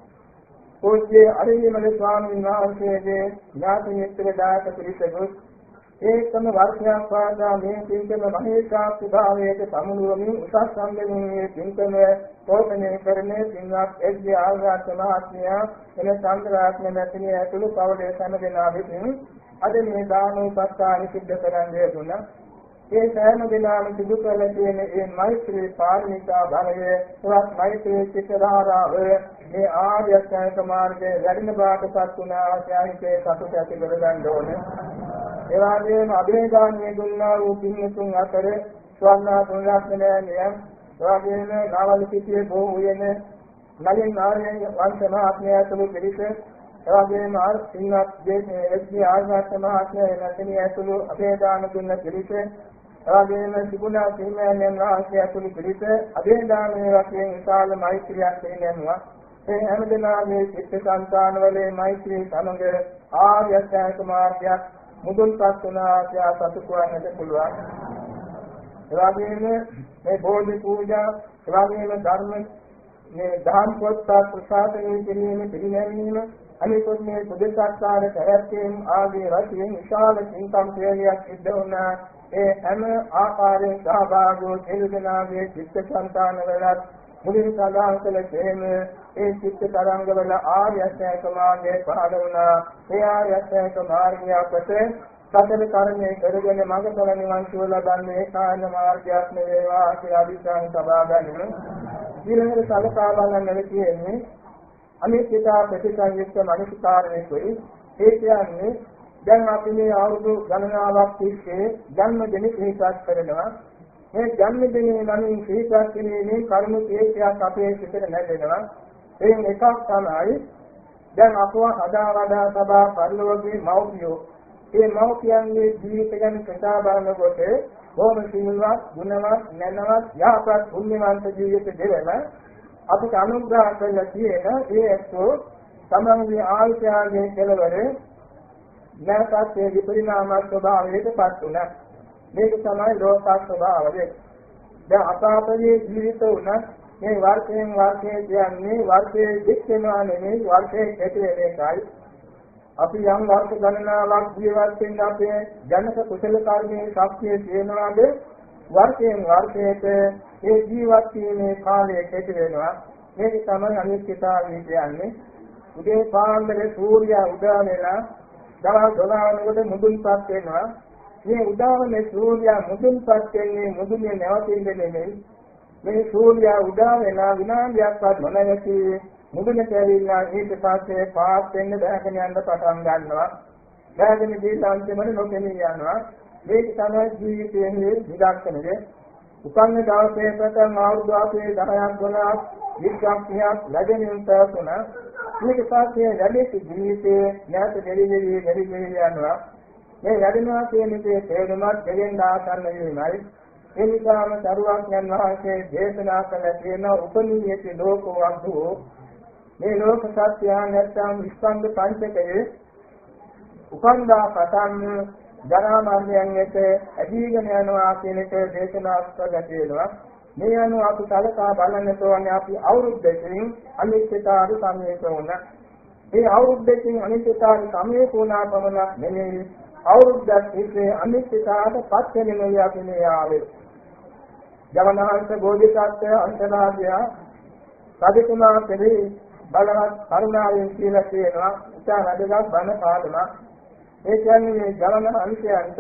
පූජ්‍ය අරියමල ස්වාමීන් වහන්සේගේ ඥාති මිත්‍ර දායක පිරිසකුත් ඒකම වර්ෂයක් පාදා මේ පින්කම මහේශාක්ති භාවයට සමුනුවමින් උසස් සම්මෙලනයේ පින්කම පෝෂණය කරන්නේ පින්වත් එස්.ජේ. ආල්ගාත් මහත්මයා එන සම්ද්‍රාත්ම නැතිනේ ඇතුළු පවුලේ සමදෙනා විසින් අද මේ දානෝපස්ථාන සිද්ධ කරන්නේ දුන්නා. ඒ සෑම දිනම සිදු කරලා තියෙන මේ මෛත්‍රී පාරමිතා බලය තවත් මෛත්‍රී චිත්තධාරාව මේ ආර්ය අෂ්ටාංග මාර්ගයේ වැඩිම බාටපත් වුණ ආශ්‍රයයේ සතුට ඇති කර ගන්න ඕනේ. ඒ වගේම අභේදානිය දුන්නා වූ පින්තුන් අතර ස්වර්ණා තුන්ලක්ෂණයන් එවැගේම නාවල සිටියේ බොහෝ වෙන නලින් ආර්යයන් වංශ මහත්මයා තුළු පිළිස එවැගේම සිංහත් එස්.ජේ. ආල්ගාත් මහත්මයා නැතිනේ ඇතුළු අභේදාන දුන්න පිළිස එවැගේම තිබුණා සිංහයන් වහන්සේ ඇතුළු පිළිස අභේදානයේ වශයෙන් විශාල මෛත්‍රියක් පිළිගන්නවා. ඒ හැමදෙනාගේ චිත්ත සංකානවලේ මෛත්‍රී සමග ආර්ය අෂ්ටාංග මාර්ගයක් මුදුන්පත් වන ආශා සතුටුවන්නට පුළුවන්. එවැගේම මේ බෝධි පූජා, එවැගේම ධර්ම මේ දහම් පොත් ප්‍රසාදනය කිරීම පිළිගැනීම, අනිකුත් මේ බුද්ධසත්කාර පැවැත්වීම ආදී වශයෙන් විශාල සින්කම් ක්‍රියාවක් සිද්ධ වුණා. ඒ හැම ආකාරයෙන් සහභාගී සියලු දෙනාගේ චිත්ත සංතානවලත් මුලින් සඳහන් කළ තේම ඒ චිත්ත තරංගවල ආර්ය අෂ්ටාංග මාර්ගයේ පහළ වුණා. ඒ ආර්ය අෂ්ටාංග මාර්ගය අපට සතර කර්මයේ කරගෙන මඟඵල නිවන් සුව ලබන්නේ ඒකායන මාර්ගයක් නෙවේවා කියලා අදිස්ථාන සබා ගන්න. ඊළඟට සලකා බලන්න තියෙන්නේ අනිත්‍යතා ප්‍රතිසංයුක්ත මනසකාරණයකයි. ඒ කියන්නේ දැන් අපි මේ අවුරුදු ගණනාවක් තිස්සේ ජන්මදින සිහිපත් කරනවා. මේ ජන්මදිනයේ නම් සිහිපත් කිරීමේ කර්ම කීපයක් අපේ සිතට නැගෙනවා. එයින් එකක් තමයි දැන් අපව හදා වඩා සබා පරිලෝකයේ මෞපියෝ මේ මෞපියන්ගේ ජීවිත ගැන කතා බලනකොට බොහොම සිල්වත්, ගුණවත්, නැනවත්, යහපත් පුණ්‍යවන්ත ජීවිත දෙවන අපිට අනුග්‍රහ කරලා තියෙන ඒ ඇත්තෝ තමන්ගේ ආයතනයේ කෙලවර නැවතත් ඒ විපරිණාම ස්වභාවයට පත් වුණා. මේක තමයි ලෝක ස්වභාවය. දැන් අපාපයේ ජීවිත උනත් මේ වර්ෂයෙන් වර්ෂයේ කියන්නේ වර්ෂයේ දික්කෙනවා නෙමෙයි වර්ෂයේ කෙටි වෙන එකයි. අපි යම් වර්ෂ ගණනාවක් ජීවත් වෙන්න අපේ ජනක කුසල කර්මයේ ශක්තිය තියෙනවාද වර්ෂයෙන් වර්ෂයට ඒ ජීවත් වීමේ කාලය කෙටි වෙනවා. මේක තමයි අනිත්‍යතාවය කියන්නේ. උදේ පාන්දර සූර්යයා උදා වෙලා දවල් 12 වෙනකොට මුදුන්පත් වෙනවා. මේ උදාවන සූර්යයා මුදුන්පත් වෙන්නේ මුදුනේ නැවතින්නේ නෙමෙයි. මේ සූර්යයා උදා වෙලා විනාඩියක්වත් නොනැවති මුදුනට ඇවිල්ලා ඊට පස්සේ පාස් වෙන්න බැහැගෙන යන්න පටන් ගන්නවා. බැහැගෙන ගිහින් අන්තිමට නොකෙනී යනවා. මේක තමයි ජීවිතයේ නිදර්ශනය. උපන්න දවසේ පටන් අවුරුදු 10ක් 12ක් 20ක් ලැබෙනින් තවතුන මේක පස්සේ ලැබෙති ජීවිතයේ නැවත දෙවි යනවා. මේ වැඩිනවා කියන එකේ තේරුමත් දෙවෙන් ආසන්න වීමයි. ඒ නිසාම සරුවක්ඥන් වහන්සේ දේශනා කළ තියෙන උපනීයති ලෝකවන්තු මේ ලෝක සත්‍ය නැත්නම් විස්කන්ධ පංචකයේ උපන්දා පතන් ජරා මරණයන් වෙත ඇදීගෙන යනවා කියන එක දේශනා කරලා තියෙනවා. මේ අනුව අපි කලකා බලන්න ඕනේ අපි අවුරුද්දකින් අනිත්‍යතාවය සමීප වුණා. මේ අවුරුද්දකින් අනිත්‍යතාවය සමීප වුණා පමණක් නෙමෙයි අවුරුද්දක් ඉස්සේ අනිත්‍යතාවට පත් වෙන මෙයාගේ ආවේ. ජවනහන්ස බෝධිසත්වය අන්තරාජය සාධිකුමා කෙරෙහි බලවත් කරුණාවෙන් කියලා කියනවා ඉතා වැඩගත් බණ පාඩමක්. ඒ කියන්නේ මේ ජවනහන්සයන්ට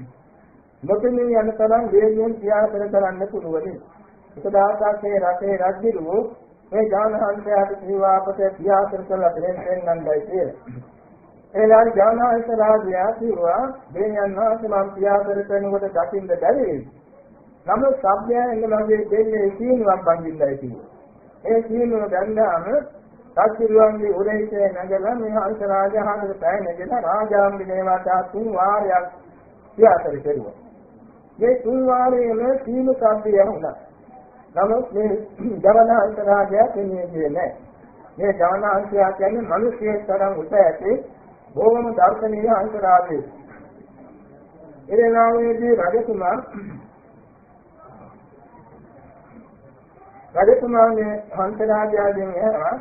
නොපෙනී යන තරම් වේගයෙන් ක්‍රියාකර කරන්න පුළුවන්. එක දවසක් මේ රටේ රජුරු මේ ජවනහන්සයාට කිව්වා අපට ක්‍රියාකර කරලා දෙන්නයි කියලා. එලාට ජවනහන්ස රාජයා කිව්වා දෙවියන් වහන්සේ මම ක්‍රියාකර කරනකොට දකින්න බැරි. නමුත් සබ්යයන් මගේ දෙන්නේ සීනුවක් බඳින්නයි කිව්වා. ඒ සීනුව ගන්නාම සත්‍විරුවන්ගේ උරේකේ නැගලා මේ හංස රාජහාමර පැනගෙන රාජාංගනේ වාතා 3 වාරයක් ක්‍රියාකර කෙරුවා. මේ 3 වාරයේම සීනු සබ්දය වුණා. නමුත් මේ ජවනහන්ස රාජයා කියන්නේ නැහැ. මේ ජවනහන්සයා කියන්නේ මිනිස්යෙක් තරම් උස ඇති බොහොම දර්ශනීය හංස රාජයෙක්. එරණාවේදී රජතුමාගේ හංසරාජයාගෙන් එනවා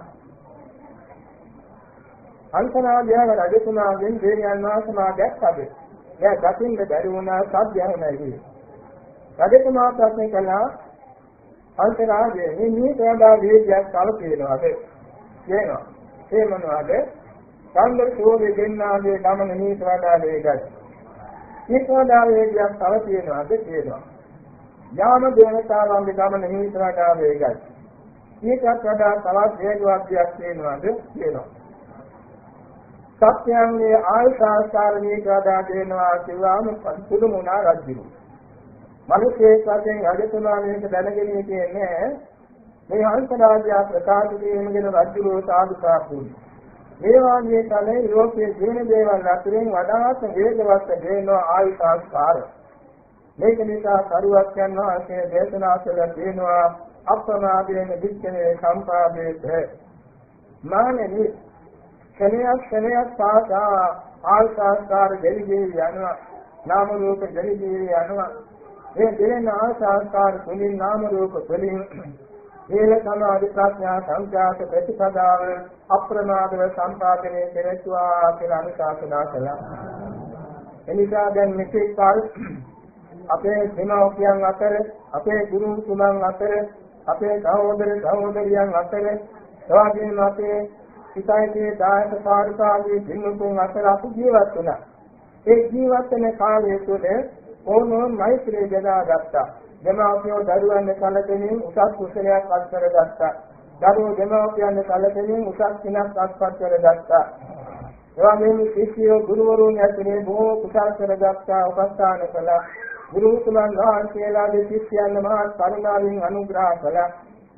හංසරාජයා රජතුමාගෙන් දෙවියන් වහන්සේ මා දැක්කද? එයා දකින්න බැරි වුණා සත්‍යය නැහැ. රජතුමා ප්‍රශ්න කළා හංසරාජේ මේ තේඩා වේගයක් කලකිරෙනවාද? කියනවා. ඒ මොනවාද? සංගර සෝවේ දෙන්නාගේ ගමන නීත වඩා වේගයි. නීත වඩා වේගයක් කලකිරෙනවාද කියනවා. යාම දේවතාවන්ගේ ගමන නීත වඩා වේගයි. ඊටත් වඩා තවත් වේගවත්යක් වෙනවාද කියනවා. සත්‍යයන්ගේ ආයුෂාස්කාර නීත වඩා දෙනවා කියලාම පුදුමුණා රජු. මිනිස්සේ සත්‍යයෙන් අගතුනා මේක දැනගෙන ඉන්නේ මේ හංස රාජයා ප්‍රකාශ කිරීමගෙන රජු සාදුකා පුරුදු. මේ වාගේ කලේ ලෝකයේ ජීවන දේවල් අතරින් වඩාත් වේගවත් දෙන ආයුෂාස්කාර. මේක නිසා සරුවක්යන් වහන්සේ දේශනා කළ දෙනවා අප්‍රමාදයෙන් විච්ඡනේ සම්පාදේත මානෙනි ක්ෂණයක් පාසා ආල්සාස්කාර දෙවිදී යනවා නාම රූප දෙවිදී යනවා මේ දෙන ආල්සාස්කාර තුලින් නාම රූප තුලින් හේල සමාධි ප්‍රඥා සංඛ්‍යාත ප්‍රතිපදාව අප්‍රමාදව සම්පාදනය කෙරෙත්වා කියලා අනුශාසනා කළා. එනිසා දැන් මෙතෙක් කාල අපේ දෙමව්පියන් අතර අපේ ගුරු තුමන් අතර අපේ සහෝදර සහෝදරියන් අතර එවාගෙම අපේ සිතයිතේ දායක සාරකාගේ දිනුතුන් අතර අපි ජීවත් වුණා. ඒ ජීවත් වෙන කාලය තුළ ඕනෝන් මෛත්‍රී ජනාගත්තා. දෙමව්පියෝ දරුවන් සැලකෙමින් උසස් කුසලයක් අත්කර ගත්තා. දරුවෝ දෙමව්පියන් සැලකෙමින් උසස් සිනක් අත්පත් කරගත්තා. එවාගෙම ශිෂ්‍යයෝ ගුරුවරුන් ඇතුලේ බොහෝ කුසල් කරගත්තා උපස්ථාන කළා. ගුරු තුමන් වහන්සේලාගේ ශිෂ්‍යයන් මහත් කරුණාවෙන් අනුග්‍රහ කළා.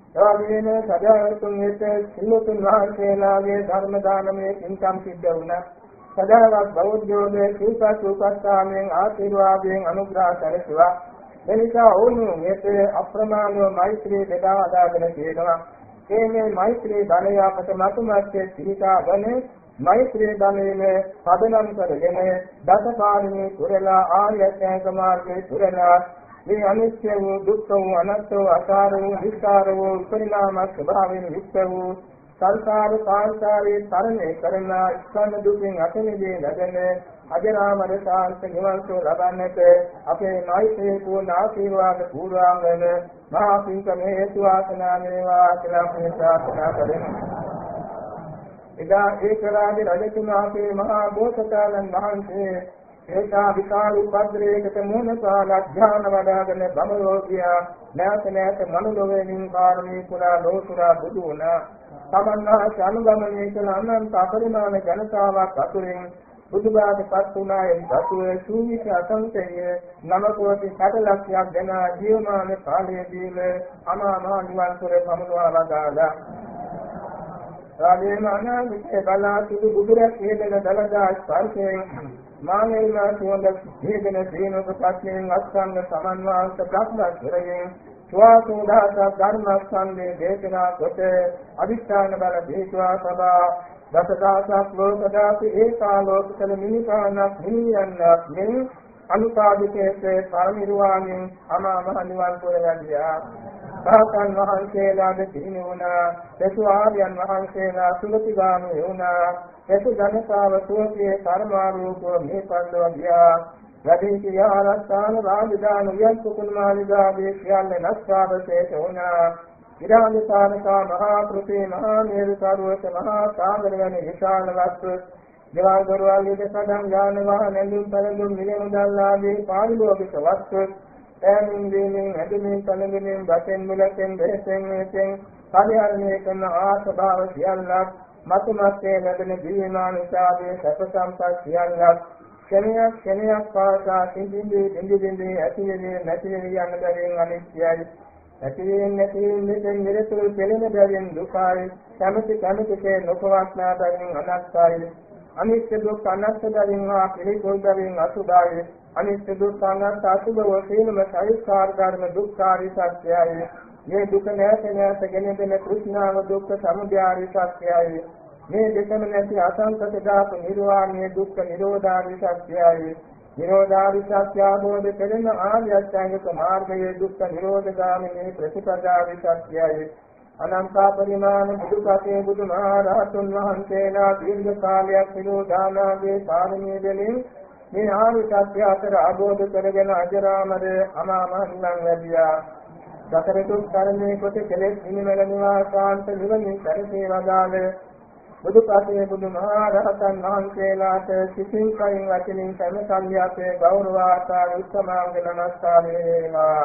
එවැගේම සදාවතුන් වෙත සිල්වතුන් වහන්සේලාගේ ධර්ම දානමය පින්කම් සිද්ධ වුණා. සදාවත් බෞද්ධයෝගේ සීපත් උපස්ථානයෙන් ආශිර්වාදයෙන් අනුග්‍රහ කරසුවා. එනිසා ඕනු මෙත අප්‍රමාණව මෛත්‍රී බෙදා අදාගෙන තියෙනවා. මේ මෛත්‍රී ධනය අපට මතුමැත්තේ සිහිතාවන මෛත්‍රී ධනයේ පදනම් කරගෙන දසපාරමී පුරලා ආර්ය අෂ්ටාංග මාර්ගයේ පුරලා මේ අනිත්‍ය වූ දුක්ඛ වූ අනාත්ම වූ අසාර වූ විස්තර වූ පරිණාම ස්වභාවයෙන් යුක්ත වූ සංසාර කාංසාරේ තරණය කරන ස්කන්ධ දුකින් අත මිදී ලැබෙන අජරාමර සාන්ත නිවන් සුව ලබන්නට අපේ මෛත්‍රී පූර්ණ ආශිර්වාද පූර්වාංගන මහා පින්කමේ හේතු වාසනා වේවා කියලා ප්‍රාර්ථනා කරමු. එදා ඒකරාගේ රජතුමාගේ මහා බෝසතාණන් වහන්සේ ඒකා විශාල උපද්‍රවයකට මුහුණ පාලා ධ්‍යාන වඩාගෙන බඹලෝකියා නැවත නැවත මනුලොවෙන් පාරමී පුරා ලෝතුරා බුදු වුණා. තමන්වහන්සේ අනුගමනය කළ අනන්ත අපරිමාණ ජනතාවක් අතුරින් බුදුබාට පත් වුණායින් පසුව සූවිස අසංකේය 9 කෝටි 60 ලක්ෂයක් දෙන ජීවමාන කාලයේදීම අමා මහ නිවන් සුර පමුණවා වදාළා. රාජේම අනාමිතේ බලාතුරු බුදුරැස් හේදන දලදා ස්පර්ශයෙන් මානෙල්ලා සුවඳ හේදන දීනක පත්යෙන් අස්කන්ධ සමන්වාංශ බ්‍රහ්මස්වරයෙන් ස්වාසෝදාස ධර්මස්කන්ධේ දේශනා කොට අදිස්ථාන බල දේශවා සබා දසදාසක් ලෝකදාපි ඒකාලෝකතල මිනිකානක් නියන්නක් මෙන් අනුපාදිතේ පරිනිර්වාණයෙන් අමා මහ නිවන් පුර යන්දියා. සාතන් වහන්සේලාද සිහින වුණා. දසු ආර්යයන් වහන්සේලා සුගතිගාමී වුණා. දසු ජනතාව සෝකේ කර්මාරූපව මේ පන්දව ගියා. වැඩි ආරස්ථාන රාජධාන යන්තුකුණ මාලිගාවේ සියල්ල නැස්වාවශේෂ වුණා. ඉරානිසාරකා මහා පෘථිවි මහා මේරු සාරවත මහා සාගර වැනි විශාල වස්තු දේවාල් දොරවල් විදසදම් යාන වාහන නැඳුම් පළඳුම් නිලමුදල්ලාදී පාරිභෝගික වස්තු ඈමින් දීමින් ඇදමින් පළඳුමින් බතෙන් මුලෙන් දෙහෙන් මෙතෙන් පරිහරණය කරන ආස්භාව සියල්ලක් මතුමස්සේ ලැබෙන දීනානිසාදී සැප සම්පත් සියල්ලක් ක්ෂණයක් පාසා සිඳින්දී ඇතිවෙන්නේ නැතිවෙන්නේ යන දරින් අනිත්‍යයි. ඇතිවෙන්නේ නැතිවෙන්නේ නිරතුරු කෙලෙන දරින් දුකයි. කැමැතිසේ නොපවස්නා දරින් අනාත්මයි. අනිත්‍ය දුක් අනාත්ම දරින් හා පිළිකුල් දරින් අසුභයි. අනිත්‍ය දුක් අනාත්ම අසුභ වශයෙන්ම සාරිකාර ධර්ම දුක්ඛාරි සත්‍යයි. මේ දුක නැත ගෙනෙන කෘෂ්ණාව දුක්ඛ සමුදයාරි සත්‍යයි. මේ දෙකම නැති අසංකත ධාතු නිර්වාණය දුක්ඛ නිරෝධාරි සත්‍යයි. නිරෝධාරි සත්‍ය අවබෝධ කරන ආර්ය අෂ්ටාංගික මාර්ගයේ දුක්ඛ නිරෝධගාමිනී ප්‍රතිපදාරි සත්‍යයි. අනන්ත පරිමාණ බුදුපතේ බුදුමහරහතුන් වහන්සේලා දීර්ඝ කාලයක් නිරෝධානාගේ පාරමී දෙලින් මේ ආර්ය සත්‍ය අතර අවබෝධ කරගෙන අජරාමර අමාමහ නිවන් ලැබියා. සතර දුක් කර්මයේ කොට කෙලෙස් නිමල නිවාසාන්ත නිවනින් සැරසේ වදාළ බුදුපතේ බුදුමහරහතන් වහන්සේලාට සිතින් කයින් වචනින් සෑම සංඥාපේ ගෞරවාකාර උත්තමාංග නමස්කාරය වේවා.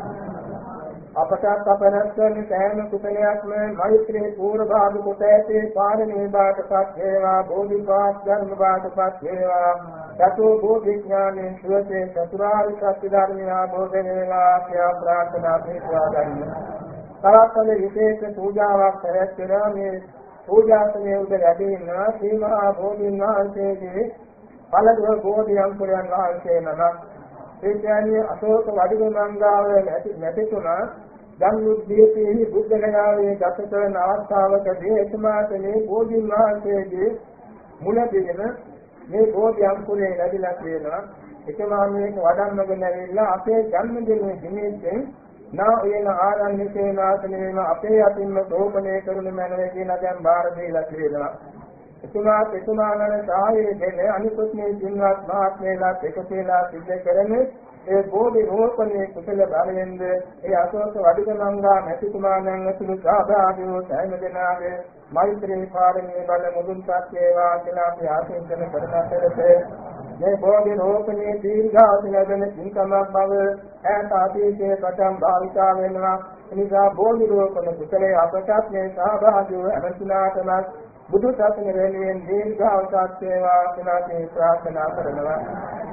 අපට අපරස්සන සෑම කුසලයක්ම මෛත්‍රී පූර්ව භාග කොට ඇතේ පාරමී බාටපත් වේවා. බෝධිපාක් ධර්ම බාටපත් වේවා. සතෝ බෝධි ඥානෙන් සුවසේ චතුරාර්ය සත්‍ය ධර්මය අවබෝධ වේවා කියලා ප්‍රාර්ථනා පිටවා ගන්න. තරත්තල විශේෂ පූජාවක් කරලා මේ පූජාසනයේ උඩ වැඩින ශ්‍රී මහා බෝධීන් වහන්සේගේ පළදුව බෝධි අංකුරයන් වහන්සේ නමක් ඒ කියන්නේ අශෝක වඩිගමංගාව නැතිතුණා ධම්මුද්දීපේ බුද්ධ ගයාවේ ගත කරන අවස්ථාවකදී එතුමාට මේ බෝධීන් වහන්සේගේ මුලදීන මේ බෝධි අංකුරේ ලැබිලා තියෙනවා. එතුමා මේක වඩම්මගෙන ඇවිල්ලා අපේ ජන්මදිනයේ දිනෙකින් නා එන ආරණ්‍ය සේනාසනයේම අපේ අතින්ම රෝපණය කරුණු මැනවේ කියලා දැන් බාර දීලා තියෙනවා. එතුමාලන සාහයේ දෙන අනිකුත් මේ සින්වත් මහත්මයලා එකතේලා සිද්ධ කරන්නේ ඒ බෝධි රෝපණයේ කුසල බලයෙන්ද ඒ අශෝක වඩිගමංගා නැතිතුමාණන් ඇතුළු සාභාගී වූ සෑම දෙනාගේ මෛත්‍රී පාරමී බල මුදුන්පත් වේවා කියලා අපි ආශිර්වාද කරන අතරේ මේ බෝධි රෝපණයේ දීර්ඝාසන ලැබෙන සින්කමක් බව ඈත අතීතයේ පටන් භාවිතා වෙනවා. එනිසා බෝධි රෝපණ කුසලයේ අපටත් මේ සහභාගී වූ හැමතුනාටම බුදු සසුන වෙනුවෙන් දීර්ඝාසත් වේවා කියලා ප්‍රාර්ථනා කරනවා.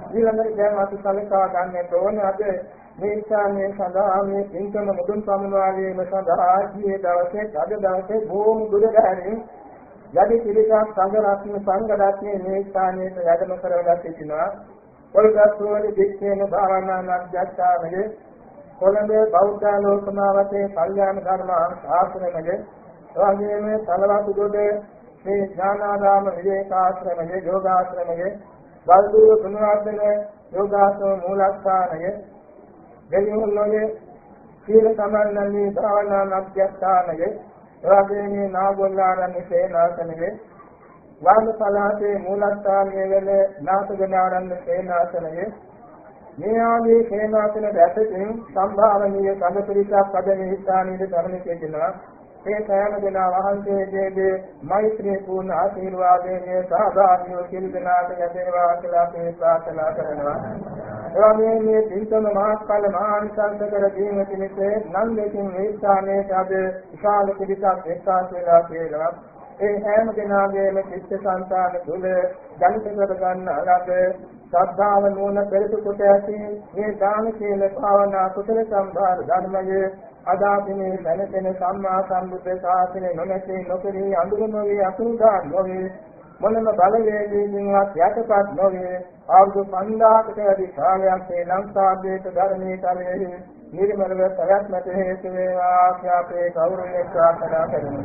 ඊළඟට දැන් අපි සලකා ගන්නට ඕනේ අද මේ ස්ථානයේ සඳහා මේ පින්කම මුදුන් පමුණවා ගැනීම සඳහා ඊයේ දවසේ අද දවසේ බොහොම දුරදැරින් යටි පිළිසක් සංඝ රත්න සංඝ රත්නයේ මේ ස්ථානයේ වැඩම කරවලා සිටිනවා. කොළගස්වල දික්කේන භාවනා මධ්‍යස්ථානයේ කොළඹ බෞද්ධ ලෝකමාවතේ කල්යාණ ධර්ම ආශ්‍රමයේ එවැගේම තලවතුගොඩ මේ ඥානාරාම විවේකාශ්‍රමයේ යෝගාශ්‍රමයේ වල්දුව ගුණවර්ධන යෝගාශ්‍රම මූලස්ථානයේ දෙවියන්ගේ සීල සමාධි භාවනා මධ්‍යස්ථානයේ එවැගේම නාගොල්ලාරණ්‍ය සේනාසනයේ වාමපලාතේ මූලස්ථානයේ වෙන නාථගනාරණ්‍ය සේනාසනයේ මේ ආදී සේනාසන රැසකින් සම්භාවනීය සංඝ පිරිසක් අද මේ ස්ථානයේ ධර්ම කියනවා. ඒ සෑම දෙනා වහන්සේගේ මෛත්‍රී පූර්ණ ආශිර්වාදයෙන් සහභාගී වූ සිල්දනාට යැදෙනවා කියලා අපි ප්‍රාර්ථනා කරනවා. එවැනි මේ පින්තම මහත්ඵල මහානිසංස කර දීම පිණිස නම් දෙකින් මේ ස්ථානයේ අද විශාල පිරිසක් එක්කාස් වෙලා කියලා ඒ හැම දෙනාගේම චිත්ත සංතාන තුළ ජනිත කර ගන්න අලද ශ්‍රද්ධාව නුවණ පෙරතු කොට ඇති මේ දාන සීල භාවනා කුසල සම්භාර ධර්මයේ අදාපිනේ දැනෙන සම්මා සම්බුද්ධ ශාසනය නොනැසී නොකරී අඳුර නොවේ අසුරුදා නොවේ මොනම බලවේගයකින්වත් යටපත් නොවේ අවුරුදු 5000කට වැඩි කාලයක් මේ ලංකාවේ ධර්මයේ කලෙහි නිර්මලව ප්‍රයත්නට හේතු වේවා කියලා අපේ ගෞරවයෙන් ප්‍රාර්ථනා කරමු.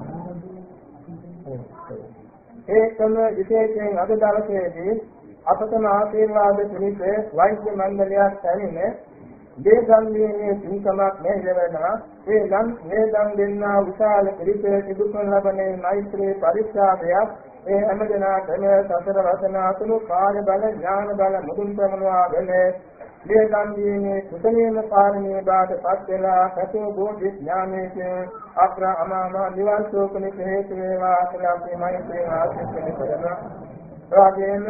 ඒකම විශේෂයෙන් අද දවසේදී අපතම ආශිර්වාද පිණිස වෛද්‍ය මණ්ඩලයක් පැමිණ දේශම්මේ පින්කමක් මෙහෙවනවා. ඒ නම් මේ දන් දෙන්නා විශාල පිළිපේ සිදු කරන ලබන්නේ මෛත්‍රී පරිත්‍යාගයක්. ඒ හැම දෙනාටම සතර වසන අතුළු කාර්ය බල ඥාන බල මුදුන් පමුණවාගෙන මේ දන් දීමේ කුසලීන පාරමී බාට පත් වෙලා සතු බෝධි ඥානයෙන් අග්‍රාමාම නිවන් සෝකනේ හේතු වේවා කියලා අපි මෛත්‍රී ආශිර්වාද කරනවා. රාගයෙන්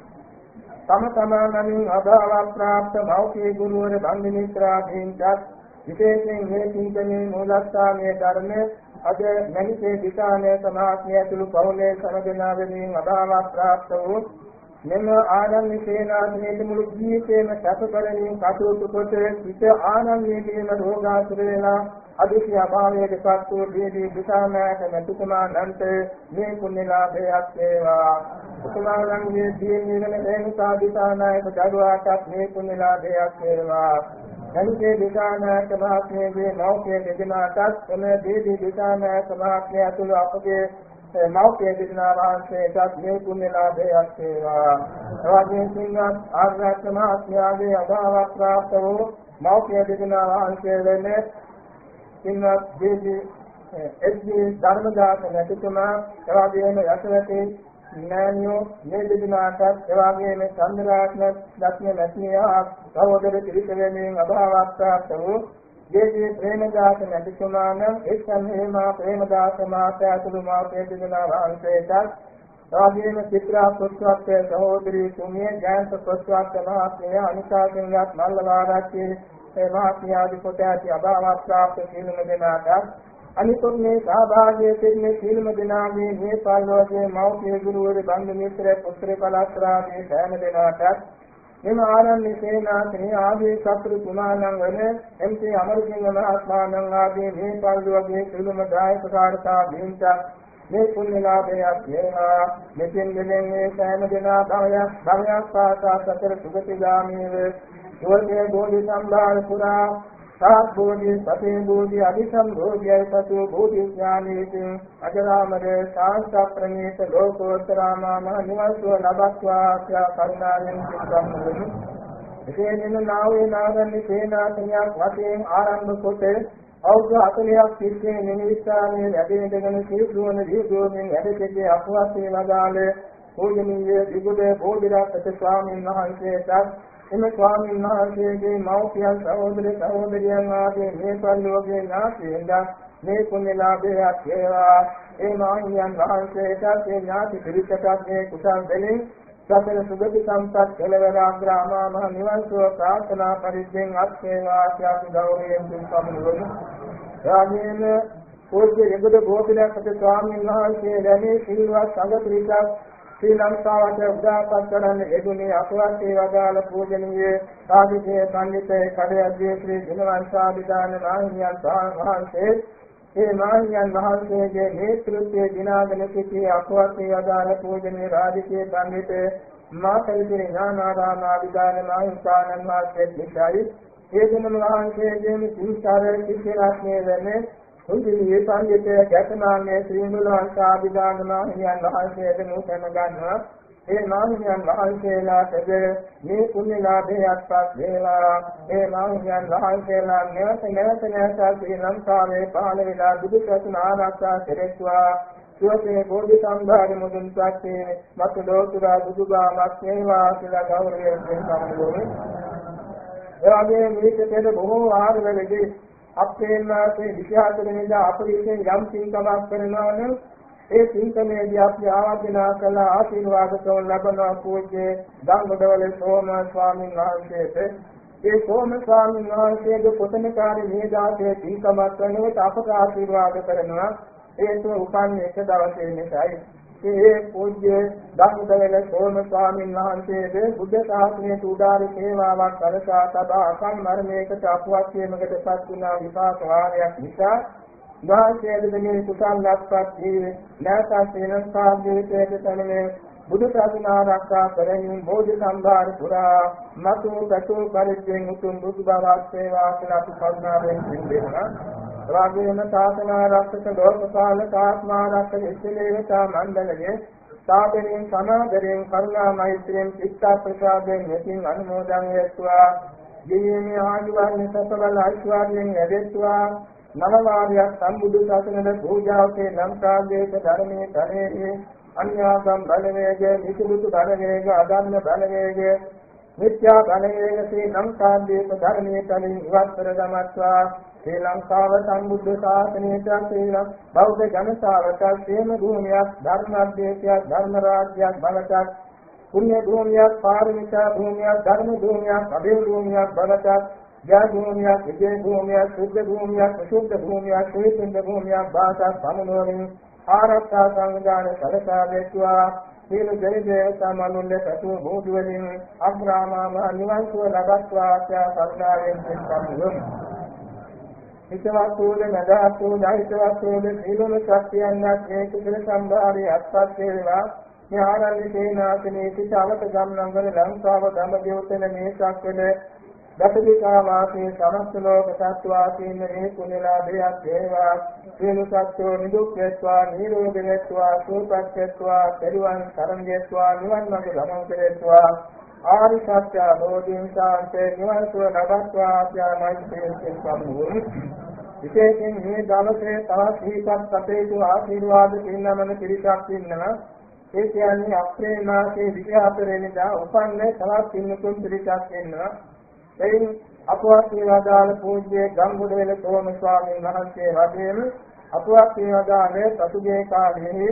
තම තමානමින් අභාව ප්‍රාප්ත මෞඛ්‍ය ගුරුවර බන්ධ මිත්‍රාදීන්ට විශේෂයෙන් මේ පින්කමේ මූලස්ථානයේ ධර්ම අද මනිසේ දිසානේ සමාත්මිය ඇතුළු පවුලේ සමදෙනා වෙනින් අභාව ප්‍රාප්ත වූ මෙම ආනන්ද සේනාසනයේ මුළු ජීවිතේම සැපකරමින් කටයුතු කොට සිත ආනන්දයේ වීම රෝගාතුර වෙලා අදිසි අභාවයේ පත් වූ දීදී දිසානායක මෙතුමාණන්ට මේ පුණ්‍යලාභයක් වේවා. උතුමාණන්ගේ දීනි වෙන හේතුසා දිසානායක දරුවාටත් මේ පුණ්‍යලාභයක් වේවා. එනිසේ දිසානායක මහත්මියගේ මෞඛ්‍ය දෙදෙනාටත් එම දීදී දිසානායක මහත්මිය ඇතුළු අපගේ මෞඛ්‍ය දෙදෙනා වහන්සේටත් මේ පුණ්‍යලාභයක් වේවා. එවැගේම සිංහත් ආර්යත් මහත්මියගේ අභාව ප්‍රාප්ත වූ මෞඛ්‍ය දෙදෙනා වහන්සේ වෙන්නේ සිංහත් දීදී එස්.ඩී. ධර්මදාස නැතිතුමා එවැගේම යසවතී නෑනියෝ මේ දෙදෙනාටත් එවැගේම චන්ද්‍රාත්ම දක්ෂ නැතිනියා සහෝදර ත්‍රිසේනයෙන් අභාව ප්‍රාප්ත වූ ජේ.ජේ. ප්‍රේමදාස නැතිතුමාන එක්සන්හේමා ප්‍රේමදාස මාතා ඇතුළු මාතේ දෙදෙනා වහන්සේටත් එවැගේම චිත්‍රා පුස්තකයේ සහෝදරී තුමිය ජයන්ත පුස්තක මහත්මිය අනිසා සිංහත් මල්ලවාරච්චි ඒ මහත්මියාදී කොට ඇති අභාව ප්‍රාප්ත සියලුම දෙනාට අනිකුත් මේ සහභාගී වෙන්නේ සියලුම දෙනාගේ මේ පාල්වගේ මෞඛ්‍ය ගුරුවරු බන්ධ මිත්‍ර පුත්‍ර කලාස්ත්‍රාදී සෑම දෙනාට මෙම ආනන්ද සේනාසනයේ ආදී සත්‍රු කුමාරයන් වන එම්.සී. අමරසිංහ මහත්මයාණන් ආදී මේ පාල්වගේ සියලුම දායක කාර්යතා දීන්ට මේ පුණ්‍යලාභයක් වේවා. මෙතෙන් දෙන්නේ සෑම දෙනා භවයක් පාසා සතර සුගතිගාමීව සුවසේ බෝධි සම්භාර පුරා සාත් බෝධි සතේ බෝධි අධිසම් බෝධියයි සතු බෝධි ඥානීතින් අජරාමර සාන්ත ප්‍රණීත ලෝකෝත්තරාමාම නිවන් සුව ලබත්වා ආශා කරුණාවෙන් සිතම්මුනි. එසේනෙන නාවේ නාගන්නේ සේනාසනයක් වශයෙන් ආරම්භ කොට අවුරුදු 40ක් තිස්සේ නිමිත්තානේ වැඩෙනගෙන සිරුවන දීගෝමින් වැඩකේ අපවස්සේ වදාළ පූජනීය විගුඩ බෝධිරාජ ස්වාමීන් වහන්සේට එම ස්වාමීන් වහන්සේගේ මෞඛ්‍යයන් සහෝදර සහෝදරියන් ආදී මේ පරිලෝකයේ ඥාතීන්ට මේ පුණ්‍යලාභයක් වේවා. ඒ මහියන් වහන්සේට ඒ ඥාති පිරිසට මේ කුසල් දෙලින් සතර සුගති සම්පත් කෙලවර අග්‍රාමා මහ නිවන් සුව ප්‍රාර්ථනා පරිද්දෙන් අත්වේවා කියලා ගෞරවයෙන් පිළිපමුණුවමු. රාජේන පූජ්‍ය යගොඩ බෝධිරාජ ස්වාමීන් වහන්සේ දැනේ සිල්වත් සංඝ පිරිසක් ශ්‍රී ලංකාවට උදාපත් කරන්න යෙදුනේ අපවත් වේවදාල පූජනීය සාධිකේ පඬිතේ කඩයද්දී ශ්‍රී ගුණවංශාභිදාන නාහිමියන් වහන්සේ ඒ නාහිමියන් වහන්සේගේ නේතෘත්වයේ දිනාගෙන සිටි අපවත් වේවදාල පූජනීය රාජකීය පඬිතේ මාතලිගේ ඥානාරාමාභිදාන නාහිමියන් වහන්සේ නිසායි ඒ ගුණ වහන්සේගේ සිංසාර කිසිරාස්නේ වෙන්නේ උන්දියේ සංගීතය ගැටනාමයේ ශ්‍රී මුලවංශාභිදාන නාහිමියන් වහන්සේට නූතන ගන්නවා ඒ නාහිමියන් වහන්සේලාට මේ පුණ්‍ය ලාභයක්පත් වේවා ඒ නාහිමියන් වහන්සේලා නැවත ශ්‍රී ලංකාවේ පහළ වෙලා බුදු සසුන ආරක්ෂා කෙරෙත්වා සුවසේ බෝධි සම්භාර මුදුන් සත්‍යේ මත ලෝතුරා බුදුබාමක් වේවා කියලා ගෞරවයෙන් සම්බෝධි එවැගේ මේක පෙර බොහෝ ආරවලදී අප්‍රේල් මාසයේ 24 වෙනිදා අපරිසෙන් යම් පින්කමක් කරනවා නම් ඒ පින්කමේදී අපි ආවාදනා කළ ආශිර්වාද කරන ලබන පූජ්‍ය ගංගොඩවල සෝම ස්වාමීන් වහන්සේට ඒ සෝම ස්වාමීන් වහන්සේගේ පොතනකාරී මේදාසේ පින්කමක් කරනකොට අපට ආශිර්වාද කරනවා ඒක උපන්නේ එක දවසේ නිසායි ඒ පූජ්‍ය ගංගොඩවල සෝම ස්වාමීන් වහන්සේගේ බුද්ධ ශාසනයට උදාාර සේවාවක් කළා තබා අසං මරණයකට අපවත් වීමකටපත් වුණා විපාක වාරයක් නිසා වාසයේදී කුසල් ලක්පත් වී නැවත ශ්‍රී ලංකාවේ තනමේ බුදු සසුන ආරක්ෂා කරමින් බෝධි සම්භාර පුරා මතු කටු පරිද්දෙන් උතුම් බුදු බවක් සේවා කියලා අපි කරුණාවෙන් සිටිනවා. රාගයන සාසන ආරක්ෂක ලෝකපාලක ආත්මාරක්ෂක ඉස්ලේවතා මණ්ඩලයේ සාදරයෙන් සමාදරයෙන් කරුණා මෛත්‍රියෙන් චිත්ත ප්‍රසාදයෙන් මෙතින් අනුමෝදන් වේත්වා ජීවීමේ ආජීවන සසවල ඓශ්වර්යයෙන් ලැබෙත්වා නව වාර්යයක් සම්බුදු සසුනට පූජාවකේ ලංකාදේශ ධර්මයේ තරයේ අන්‍යාගම් බලවේගයේ විසුරුතු බලවේග අදන්න බලවේග මිත්‍යා බලවේග ශ්‍රී ලංකාදේශ ධර්මයේ තලින් ඉවත් කර දමත්වා ශ්‍රී ලංකාව සම්බුද්ධ ශාසනයට ශ්‍රී බෞද්ධ ජනතාවට ශ්‍රේම භූමියක් ධර්මාධ්‍යක්ෂයක් ධර්ම රාජ්‍යයක් බවටත් පුණ්‍ය භූමියක් පාරමිතා භූමියක් ධර්ම භූමියක් අභය භූමියක් බවටත් ජය භූමියක් විජය භූමියක් සුද්ධ භූමියක් අසුද්ධ භූමියක් ශ්‍රේෂ්ඨ භූමියක් බාසත් සමුනෝරින් ආරක්ෂා සංවිධාන සලසා දෙත්වා සියලු දෙවියන් සමනුල්ල සතු බෝධි වලින් අග්‍රාමාම නිවන් සුව ලබත්වා ආශා සල්ලාවෙන් සිතමින් හිතවත්ෝද නදාතෝ ධෛර්යවත්ෝද සීලොම ශක්තියන්වත් මේ කුසල සම්භාරයේ අත්පත් වේවා මේ ආරණ්‍ය සේනාසනේ සිට අවත ගම්නංගල ලංකාව ධම්මදේවතන මේ ශක්වල දසදිකා වාසී සමස්ත ලෝක සත්වාසීන් මේ කුණලාභයක් වේවා සියලු සත්වෝ නිදුක් වේත්වා නිරෝගී වේත්වා සුවපත් වේත්වා පරිවන් සරණ වේත්වා නිවන් මාර්ග ගමන් කෙරේත්වා ආරි සත්‍ය බෝධින් සාන්තේ නිවන් සුව ලබත්වා ආත්මයිතේන් සම්මුඛ විශේෂයෙන් මේ දවසේ තවත් දීපක් අපේතු ආශිර්වාද පින්නමන පිරිසක් ඉන්නවා ඒ කියන්නේ අප්‍රේල් මාසයේ 24 වෙනිදා උපන්නේ තවත් පින්නතුන් පිරිසක් ඉන්නවා එයින් අපවත් වේවදාල පූජ්‍ය ගංගොඩවැල සෝම ස්වාමීන් වහන්සේ වගේම අපවත් වේවදාලේ සතුගේ කාලයේ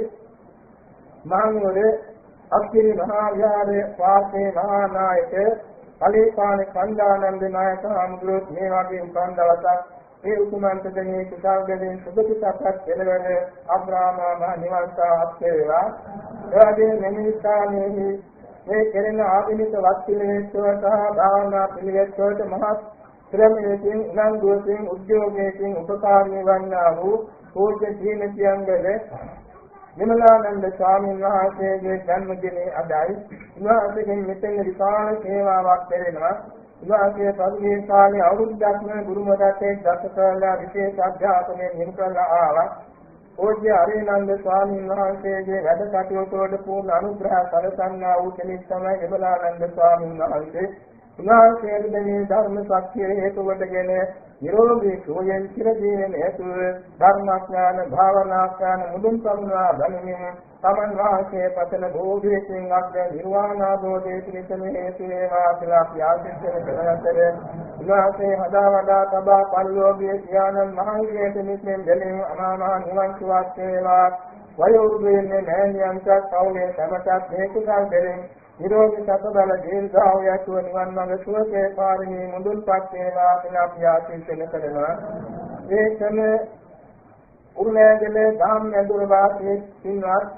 මහනුවර අක්කිරි මහා විහාරයේ වාසී මහා නායක කලීපාණ කණ්ඩානන්ද නායක අමුදුරොත් මේ වගේ උපන් දවසක් ඒ උතුමන්තදනේ කුසල්ගෙන් සුභිතපත් කෙලවර අබ්‍රාහ්ම නිවන්තාවක් වේවා එවැගේ මෙනිස්ථානයේ මේ කෙරෙන ආධුනික වස්තුලේශ්වර සහ භාවනා පිළිවෙත්වලට මහත් ශ්‍රමයෙන් උනන්දුවෙන් උද්‍යෝගයෙන් උපකාරී වන්නා වූ පූජ්‍ය ජීනතියංගල නිමලානන්ද ස්වාමීන් වහන්සේගේ ජන්මදිනයේ අදයි උන්වහන්සේගෙන් මෙතෙන් විශාල සේවාවක් කෙරෙනවා උන්වහන්සේ පරිමේ කාලේ අවුරුද්දක්ම ගුරු මඩත්තේ දසකලා විශේෂ අධ්‍යාපනය නිම කරලා ආවා පූජ්‍ය අරිනන්ද ස්වාමීන් වහන්සේගේ වැඩ කටයුතු වලට පූර්ණ අනුග්‍රහ සැලසන්නා වූ කෙනෙක් තමයි නිමලානන්ද ස්වාමීන් වහන්සේ උන්වහන්සේගේ මේ ධර්ම ශක්තිය හේතු කොටගෙන නිරෝගී සෝයෙන් චිරජීවන හේතු ධර්මාඥාන භාවනාඥාන මුදුන් සම්නා බණමින් තමන් වාසයේ පතන බෝධියෙන් අග්‍ර නිර්වාණ ආභෝධයේ පිණිසම හේතු වේවා කියලා ප්‍රාර්ථනා කරන අතර උන්වහන්සේ හදා වඩා තබා පරිලෝකීය ඥානන් මහන්සියට නිත්‍යයෙන් දෙලින් අමාමහ නිවන් සුවත් වේවා වයෝවෘද්ධයන් නෑනියන්ට කවුලේ සමටත් හේතුකල් දෙලින් නිරෝගී සතබල දීර්ඝායුෂ නිවන් මඟ සුවසේ පාරමී මුදුන්පත් වේවා කියලා ප්‍රාර්ථනා කරනවා ඒකම උරුමයේදී ධම්ම ඇදුර වාසී සින්වත්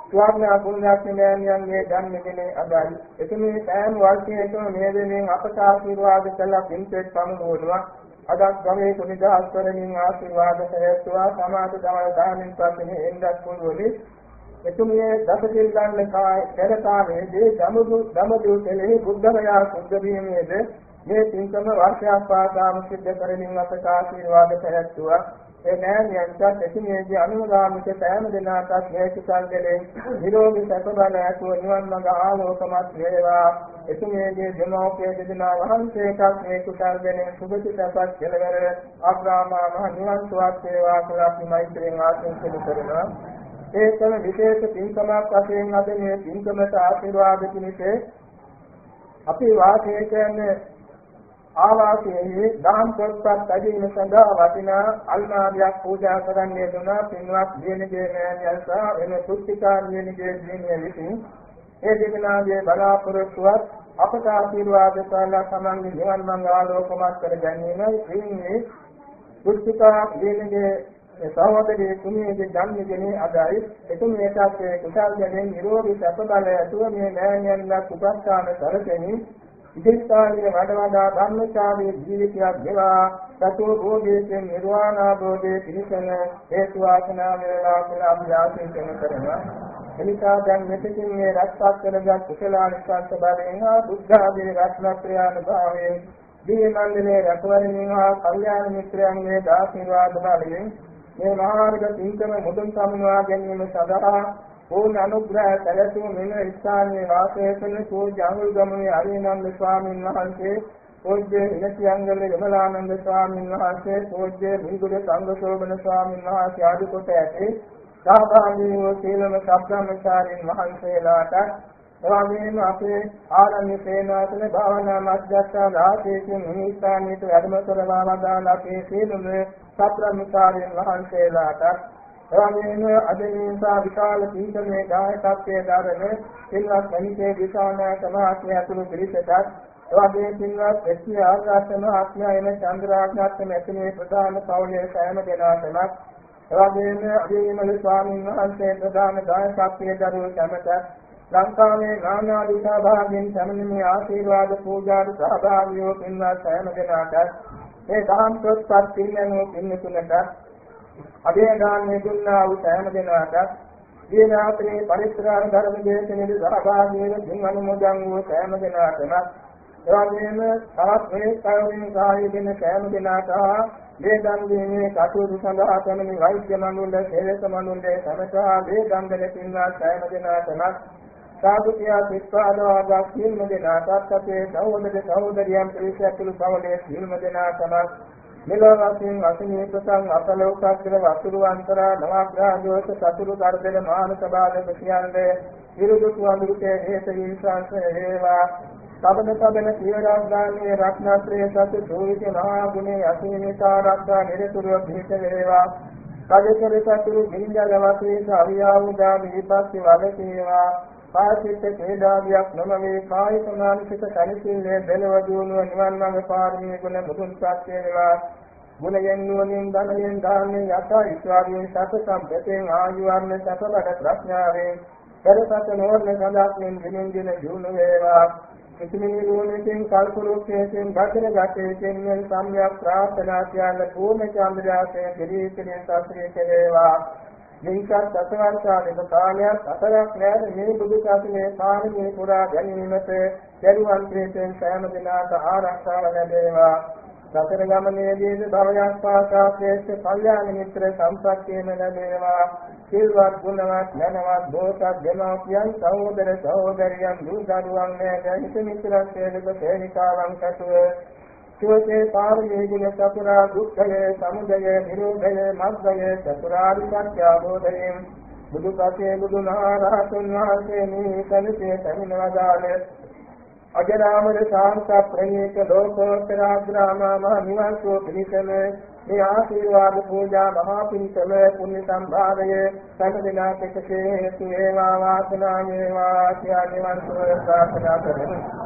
ස්වාමීන් වහන්සේගේ ජන්මදිනයේ අදයි එතුමිය සෑම වර්ෂයකම මේ දෙමින් අපට ආශිර්වාද කළ පින්පෙත් පමුණුවනවා අදත් ගමේ කුණිදහස් කරමින් ආශිර්වාද කරේතුවා සමාජ දවල් දානින් පස්සේ එන්නත් පුළුවනි එතුමිය දසසිල් ගන්න පෙරකාලයේදී දමදු කෙලෙහි බුද්ධමයා සුද්ධ වීමේද මේ පින්කම වර්ෂයක් පාසාම සිද්ධ කරමින් අපට ආශිර්වාද කරේතුවා ඒ නෑනියන්ට එතුමියගේ අනුගාමික සෑම දිනකටත් මේ කුසල් දෙලෙන් නිරෝගී සැප බල ඇතුව නිවන් මඟ ආලෝකමත් වේවා එතුමියගේ දෙමෝපිය දෙදෙනා වහන්සේටත් මේ කුසල් දෙලෙන් සුභසිතපත් කෙලවර අග්‍රාමා මහ නිවන් සුවක් වේවා කියලා අපි මෛත්‍රියෙන් ආශිර්වාද කරනවා ඒකම විශේෂ පින්කමක් වශයෙන් අද මේ පින්කමට ආශිර්වාද පිණිස අපි වාසය කරන ආවාසයේ දහම් පොත්පත් අධීන සඳහා වටිනා අල්මාරියක් පූජා කරන්නේ දුනා පින්වත් දිනගේ මෑණියන් සහ එන පුත්තිකා දිනගේ දිනිය විසින් ඒ දෙදෙනාගේ බලාපොරොත්තුවත් අපට ආශිර්වාද කරලා සමන්ගේ නිවන් මඟ ආලෝකමත් කර ගැනීමයි පින්නේ පුත්තිකා දිනගේ සහෝදරී තුමියගේ ජන්මදිනයේ අදයි එතුමියටත් කුසල් ගැනීම නිරෝගී සැප බල ඇතුව මේ මෑණියන්ලා උපස්ථාන කරගෙන ඉදිරිස්ථානයේ වඩා ධර්මචාරී ජීවිතයක් ගෙවා සතු භෝගයේ නිර්වාණ අවබෝධයේ පිණිසන හේතු වාසනා වේවා කියලා අපි ආශිර්වාද කරනවා. එනිසා දැන් මෙතකින් මේ රැස්පත් කරගත් කුසලානිසංස බලයෙන් බුද්ධ ආදී රත්නත්‍රානුභාවයෙන් දී මණ්ඩලයේ රැකවරණින් හා කල්යාණ මිත්‍රයන්ගේ ආශිර්වාද බලයෙන් මේ මහාර්ග පින්කම මුදුන් සමුනවා ගැනීම සඳහා ඕන අනුග්‍රහ සැලසුම මෙන්න ස්ථානයේ වාසය කරන පූජ්‍ය අනුගමනයේ අරිනන්ද ස්වාමීන් වහන්සේ පූජ්‍ය ඉනතියංගල විමලානන්ද ස්වාමීන් වහන්සේ පූජ්‍ය මිගුඩ සංඝසෝබන ස්වාමීන් වහන්සේ ආදී කොට ඇති සහභාගී වූ සීලම සබ්‍රාහ්මචාරීන් වහන්සේලාට එවැගේම අපේ ආරණ්‍ය සේනාසන භාවනා මධ්‍යස්ථාන ආශේෂයෙන් නිමිස්ථානයේ වැඩම කරවා වදාළ අපේ සීලම සබ්‍රාහ්මචාරීන් වහන්සේලාට එවැගේම අධිනිසා විශාල පීඨමේ දායකත්වයේ දරන සිල්වත් මණිකේ විසානා සමාජය ඇතුළු පිරිසටත් එවැගේ සිල්වත් එස්සේ ආග්‍රාසන ආඥායන චන්ද්‍රාඥාත් මෙතනේ ප්‍රධාන පෞලයේ සෑම දෙනාටම එවැගේම අධිවිමල ස්වාමීන් වහන්සේ ප්‍රධාන දායකත්වයේ දරුවෝ සමට ලංකාවේ නානා දිසා භාගයෙන් සමනමේ ආශිර්වාද පූජාට සහභාගී වූ පින්වත් සෑම දෙනාට මේ දහම් පොත්පත් පිළිගැනීම පින්නතුලට අධේදාන්නේ දුන්නා වූ සෑම දෙනාට දීනාත්‍රේ පරිත්‍රාණ ධර්ම දේශනෙහි සහභාගී වෙන දින් අනුමෝදන් වූ සෑම දෙනාටම එවැගේම තවත් මේ කයෝමින් සාහය දෙන සෑම දෙනාට මේ දන් දීමේ කටයුතු සඳහා පැමිණි වෛද්‍ය මණ්ඩල සේවක මණ්ඩලයේ සමතා මේ දන් දෙන පින්වත් සෑම දෙනාටම සාදුකියා සිත්පාදවාගා සියලුම දෙනාටත් අපේ සහෝදර සහෝදරියන් පිරිසැතුළු පවුලේ සියලුම දෙනාටම මෙලොව වශයෙන් අසනීපසං අපලෝකාග්‍ර වතුරු අන්තරා නවග්‍රහදෝෂ සතුරු දර්ශන මානස බාධක සියල්ලේ විරුද්ධ වඳුරුකේ හේත විශ්වාස හේවා සබන සියරාග්‍රාමයේ රත්නත්‍රයේ සතු සෝවිත මහා ගුණේ අසීමිතා රක්ෂා නිරතුරුව පිහිට වේවා කජකර සතුරු ගිරිජල වාසී අවියාවුදා විපස්සී වදකේවා පාසිත කේදාවියක් නොමවේ කායික මානසික සැලසිල්ලේ දෙලව දුණුව නිවන් මඟ පාරමී ගුණ මුදුන්පත් වේවා ගුණයෙන් නුවණින් ධනයෙන් දානෙන් යථා විශ්වාසයෙන් සත සම්පතෙන් ආයු වර්ණ සතබඩ ප්‍රඥාවෙන් පෙරසත නෝර්ණ සදාක්ෙන් දිනෙන් දින ජීවන වේවා කිසිමිනි නුවණකින් කල්පලෝකයෙන් බතර ගැටයෙන් මෙන් සම්‍යක් ප්‍රාර්ථනා කියන පූර්ණ චන්ද්‍රයාසයෙන් දිවිතෙන් සාස්ත්‍රීය කෙරේවා මේකත් අසවර්ෂාලික කාලයක් අතරක් නෑර මේ බුදු සසුනේ පාරමී පුරා ගැනීමට දරුවන් ප්‍රේතයන් සෑම දිනකට ආරක්ෂාව ලැබේවා සතර ගමනේදී භවයක් පාසා ශ්‍රේෂ්ඨ කල්යාණ මිත්‍ර සම්පත්තියම ලැබේවා සිල්වත් ගුණවත් ඥානවත් බෝසත් දෙමෝපියන් සහෝදර සහෝදරියන් දූ දරුවන් නෑ හිත මිත්‍රයන් සේවක සේනිකාවන් කටුව සෝතේ පාරමී ගුණ සපුරා දුක්ඛය සමුදය නිරෝධය මග්ගය චතුරාර්ය සත්‍ය අවබෝධයෙන් බුදුපසේ බුදුමහරහතුන් වහන්සේ මේ කලිතේ පැමිණවදාළ අජරාමර ශාන්ත ප්‍රණීත ලෝකෝත්තර ග්‍රාමා මහ නිවන් සුව පිණිසම මේ ආශිර්වාද පූජා මහා පිණිසම පුණ්‍ය සම්භාරය සකදිනාට කෙසේ හේතු වේවා වාසනාව වේවා ආශිර්වාද නිවන් සුව ප්‍රාර්ථනා කරමි